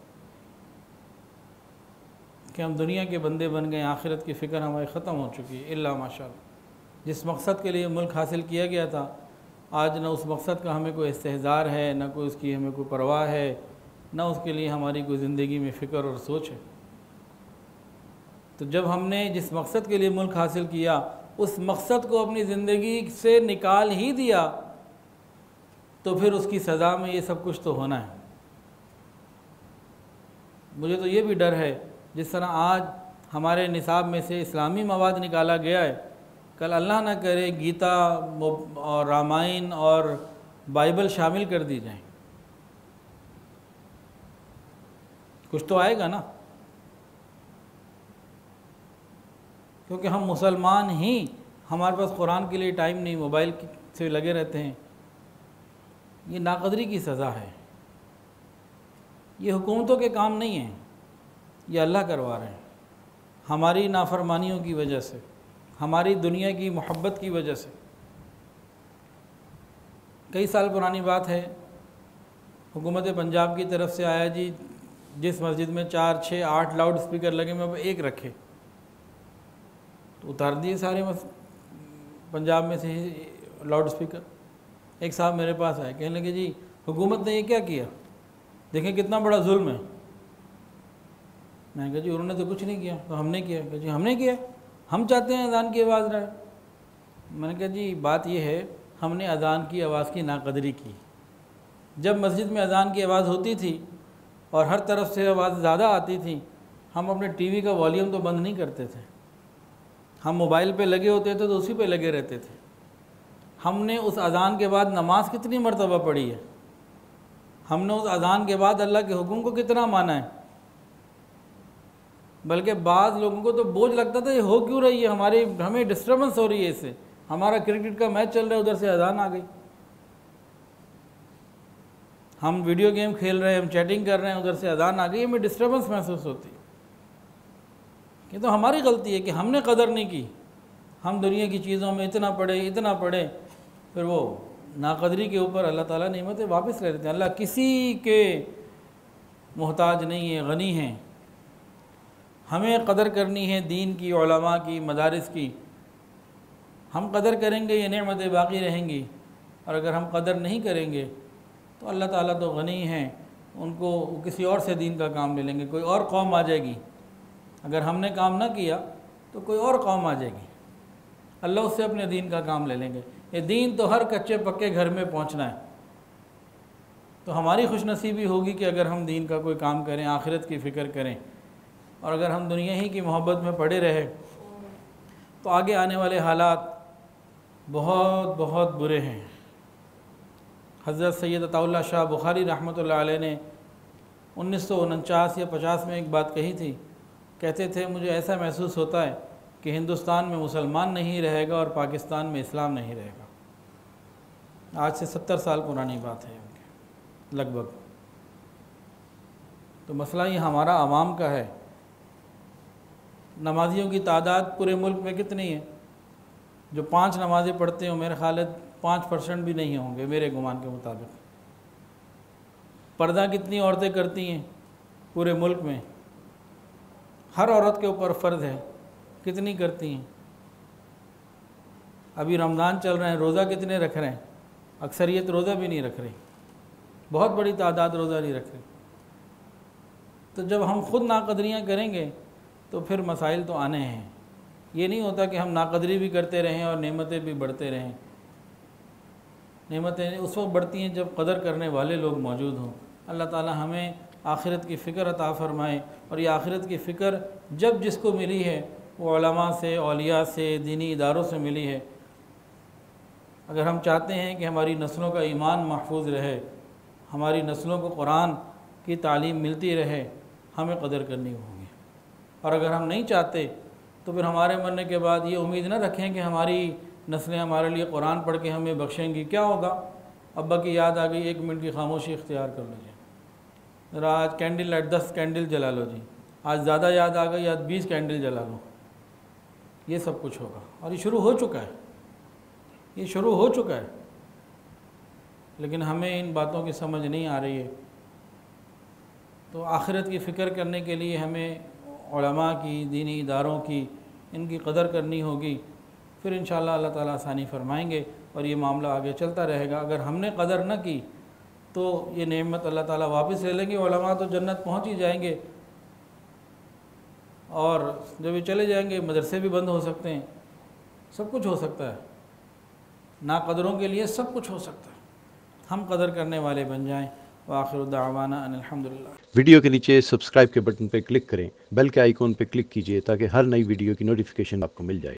कि हम दुनिया के बंदे बन गए, आखिरत की फ़िक्र हमारी ख़त्म हो चुकी है। इल्ला माशाअल्लाह जिस मकसद के लिए मुल्क हासिल किया गया था, आज न उस मकसद का हमें कोई इस्तेहज़ार है, न कोई उसकी हमें कोई परवाह है, न उसके लिए हमारी कोई ज़िंदगी में फ़िक्र और सोच है। तो जब हमने जिस मकसद के लिए मुल्क हासिल किया उस मकसद को अपनी ज़िंदगी से निकाल ही दिया, तो फिर उसकी सज़ा में ये सब कुछ तो होना है। मुझे तो ये भी डर है, जिस तरह आज हमारे निसाब में से इस्लामी मवाद निकाला गया है, कल अल्लाह ना करे गीता और रामायण और बाइबल शामिल कर दी जाए, कुछ तो आएगा ना। क्योंकि हम मुसलमान ही, हमारे पास कुरान के लिए टाइम नहीं, मोबाइल से लगे रहते हैं। ये नाकदरी की सज़ा है। ये हुकूमतों के काम नहीं है, ये अल्लाह करवा रहे हैं हमारी नाफरमानियों की वजह से, हमारी दुनिया की मोहब्बत की वजह से। कई साल पुरानी बात है, हुकूमत पंजाब की तरफ से आया जी जिस मस्जिद में चार छः आठ लाउड स्पीकर लगे में अब एक रखे, तो उतार दिए सारे पंजाब में से लाउड स्पीकर। एक साहब मेरे पास आए, कहने लगे जी हुकूमत ने ये क्या किया, देखें कितना बड़ा जुल्म है। मैंने कहा जी उन्होंने तो कुछ नहीं किया, तो हमने किया। कहा जी हमने किया, हम चाहते हैं अज़ान की आवाज़ रहे। मैंने कहा जी बात यह है, हमने अज़ान की आवाज़ की नाकदरी की। जब मस्जिद में अज़ान की आवाज़ होती थी और हर तरफ से आवाज़ ज़्यादा आती थी, हम अपने टीवी का वॉल्यूम तो बंद नहीं करते थे, हम मोबाइल पे लगे होते थे तो उसी पे लगे रहते थे। हमने उस अज़ान के बाद नमाज कितनी मरतबा पढ़ी है, हमने उस अज़ान के बाद अल्लाह के हुक्म को कितना माना है। बल्कि बाज़ लोगों को तो बोझ लगता था ये हो क्यों रही है, हमारी हमें डिस्टर्बेंस हो रही है इससे, हमारा क्रिकेट का मैच चल रहा है उधर से अज़ान आ गई, हम वीडियो गेम खेल रहे हैं, हम चैटिंग कर रहे हैं, उधर से अज़ान आ गई, हमें डिस्टर्बेंस महसूस होती है। ये तो हमारी गलती है कि हमने कदर नहीं की। हम दुनिया की चीज़ों में इतना पढ़े इतना पढ़े, फिर वो नाकदरी के ऊपर अल्लाह ताला नेमतें वापस ले लेते हैं। अल्लाह किसी के मोहताज नहीं है, गनी है। हमें कदर करनी है दीन की, उलमा की, मदारिस की। हम कदर करेंगे ये नेमतें बाकी रहेंगी, और अगर हम कदर नहीं करेंगे तो अल्लाह ताला तो गनी हैं, उनको किसी और से दीन का काम ले लेंगे, कोई और कौम आ जाएगी। अगर हमने काम ना किया तो कोई और कौम आ जाएगी, अल्लाह उससे अपने दीन का काम ले लेंगे। ये दीन तो हर कच्चे पक्के घर में पहुंचना है। तो हमारी खुशनसीबी होगी कि अगर हम दीन का कोई काम करें, आखिरत की फ़िक्र करें, और अगर हम दुनिया ही की मोहब्बत में पड़े रहे तो आगे आने वाले हालात बहुत बहुत बुरे हैं। हज़रत सैयद अताउल्लाह शाह बुखारी रहमतुल्लाह अलैह ने उन्नीस सौ उनचास या पचास में एक बात कही थी। कहते थे मुझे ऐसा महसूस होता है कि हिंदुस्तान में मुसलमान नहीं रहेगा और पाकिस्तान में इस्लाम नहीं रहेगा। आज से सत्तर साल पुरानी बात है। लगभग। तो मसला ये हमारा आवाम का है। नमाजियों की तादाद पूरे मुल्क में कितनी है? जो पांच नमाज़ें पढ़ते हो मेरे ख्याल है पाँच परसेंट भी नहीं होंगे मेरे गुमान के मुताबिक। पर्दा कितनी औरतें करती हैं पूरे मुल्क में? हर औरत के ऊपर फ़र्ज़ है, कितनी करती हैं? अभी रमज़ान चल रहे हैं, रोज़ा कितने रख रहे हैं? अक्सरियत रोज़ा भी नहीं रख रही, बहुत बड़ी तादाद रोज़ा नहीं रख रही। तो जब हम खुद नाकदरियाँ करेंगे तो फिर मसाइल तो आने हैं। ये नहीं होता कि हम नाकदरी भी करते रहें और नेमतें भी बढ़ते रहें। नेमतें उस वक्त बढ़ती हैं जब कदर करने वाले लोग मौजूद हों। अल्लाह ताला हमें आखिरत की फ़िक्र अता फ़रमाए, और ये आखिरत की फ़िक्र जब जिसको मिली है वो उलमा से, औलिया से, दीनी इदारों से मिली है। अगर हम चाहते हैं कि हमारी नस्लों का ईमान महफूज रहे, हमारी नस्लों को कुरान की तालीम मिलती रहे, हमें कदर करनी होगी। और अगर हम नहीं चाहते तो फिर हमारे मरने के बाद ये उम्मीद न रखें कि हमारी नस्लें हमारे लिए कुरान पढ़ के हमें बख्शेंगी। क्या होगा? अब्बा की याद आ गई, एक मिनट की खामोशी इख्तियार कर लीजिए, ज़रा आज कैंडल लाइट दस कैंडल जला लो जी, आज ज़्यादा याद आ गई, आज बीस कैंडल जला लो। ये सब कुछ होगा, और ये शुरू हो चुका है, ये शुरू हो चुका है, लेकिन हमें इन बातों की समझ नहीं आ रही है। तो आखिरत की फ़िक्र करने के लिए हमें उलमा की, दीनी इदारों की, इनकी कदर करनी होगी। फिर इंशाअल्लाह अल्लाह ताला आसानी फ़रमाएंगे और ये मामला आगे चलता रहेगा। अगर हमने कदर न की तो ये नेमत अल्लाह ताला वापस ले लेंगे। उलमा तो जन्नत पहुंच ही जाएंगे, और जब ये चले जाएंगे मदरसे भी बंद हो सकते हैं, सब कुछ हो सकता है। ना कदरों के लिए सब कुछ हो सकता है। हम कदर करने वाले बन जाएं। वाखिर दावाना अनिल हम्दुलिल्लाह। वीडियो के नीचे सब्सक्राइब के बटन पर क्लिक करें, बेल के आइकॉन पर क्लिक कीजिए ताकि हर नई वीडियो की नोटिफिकेशन आपको मिल जाए।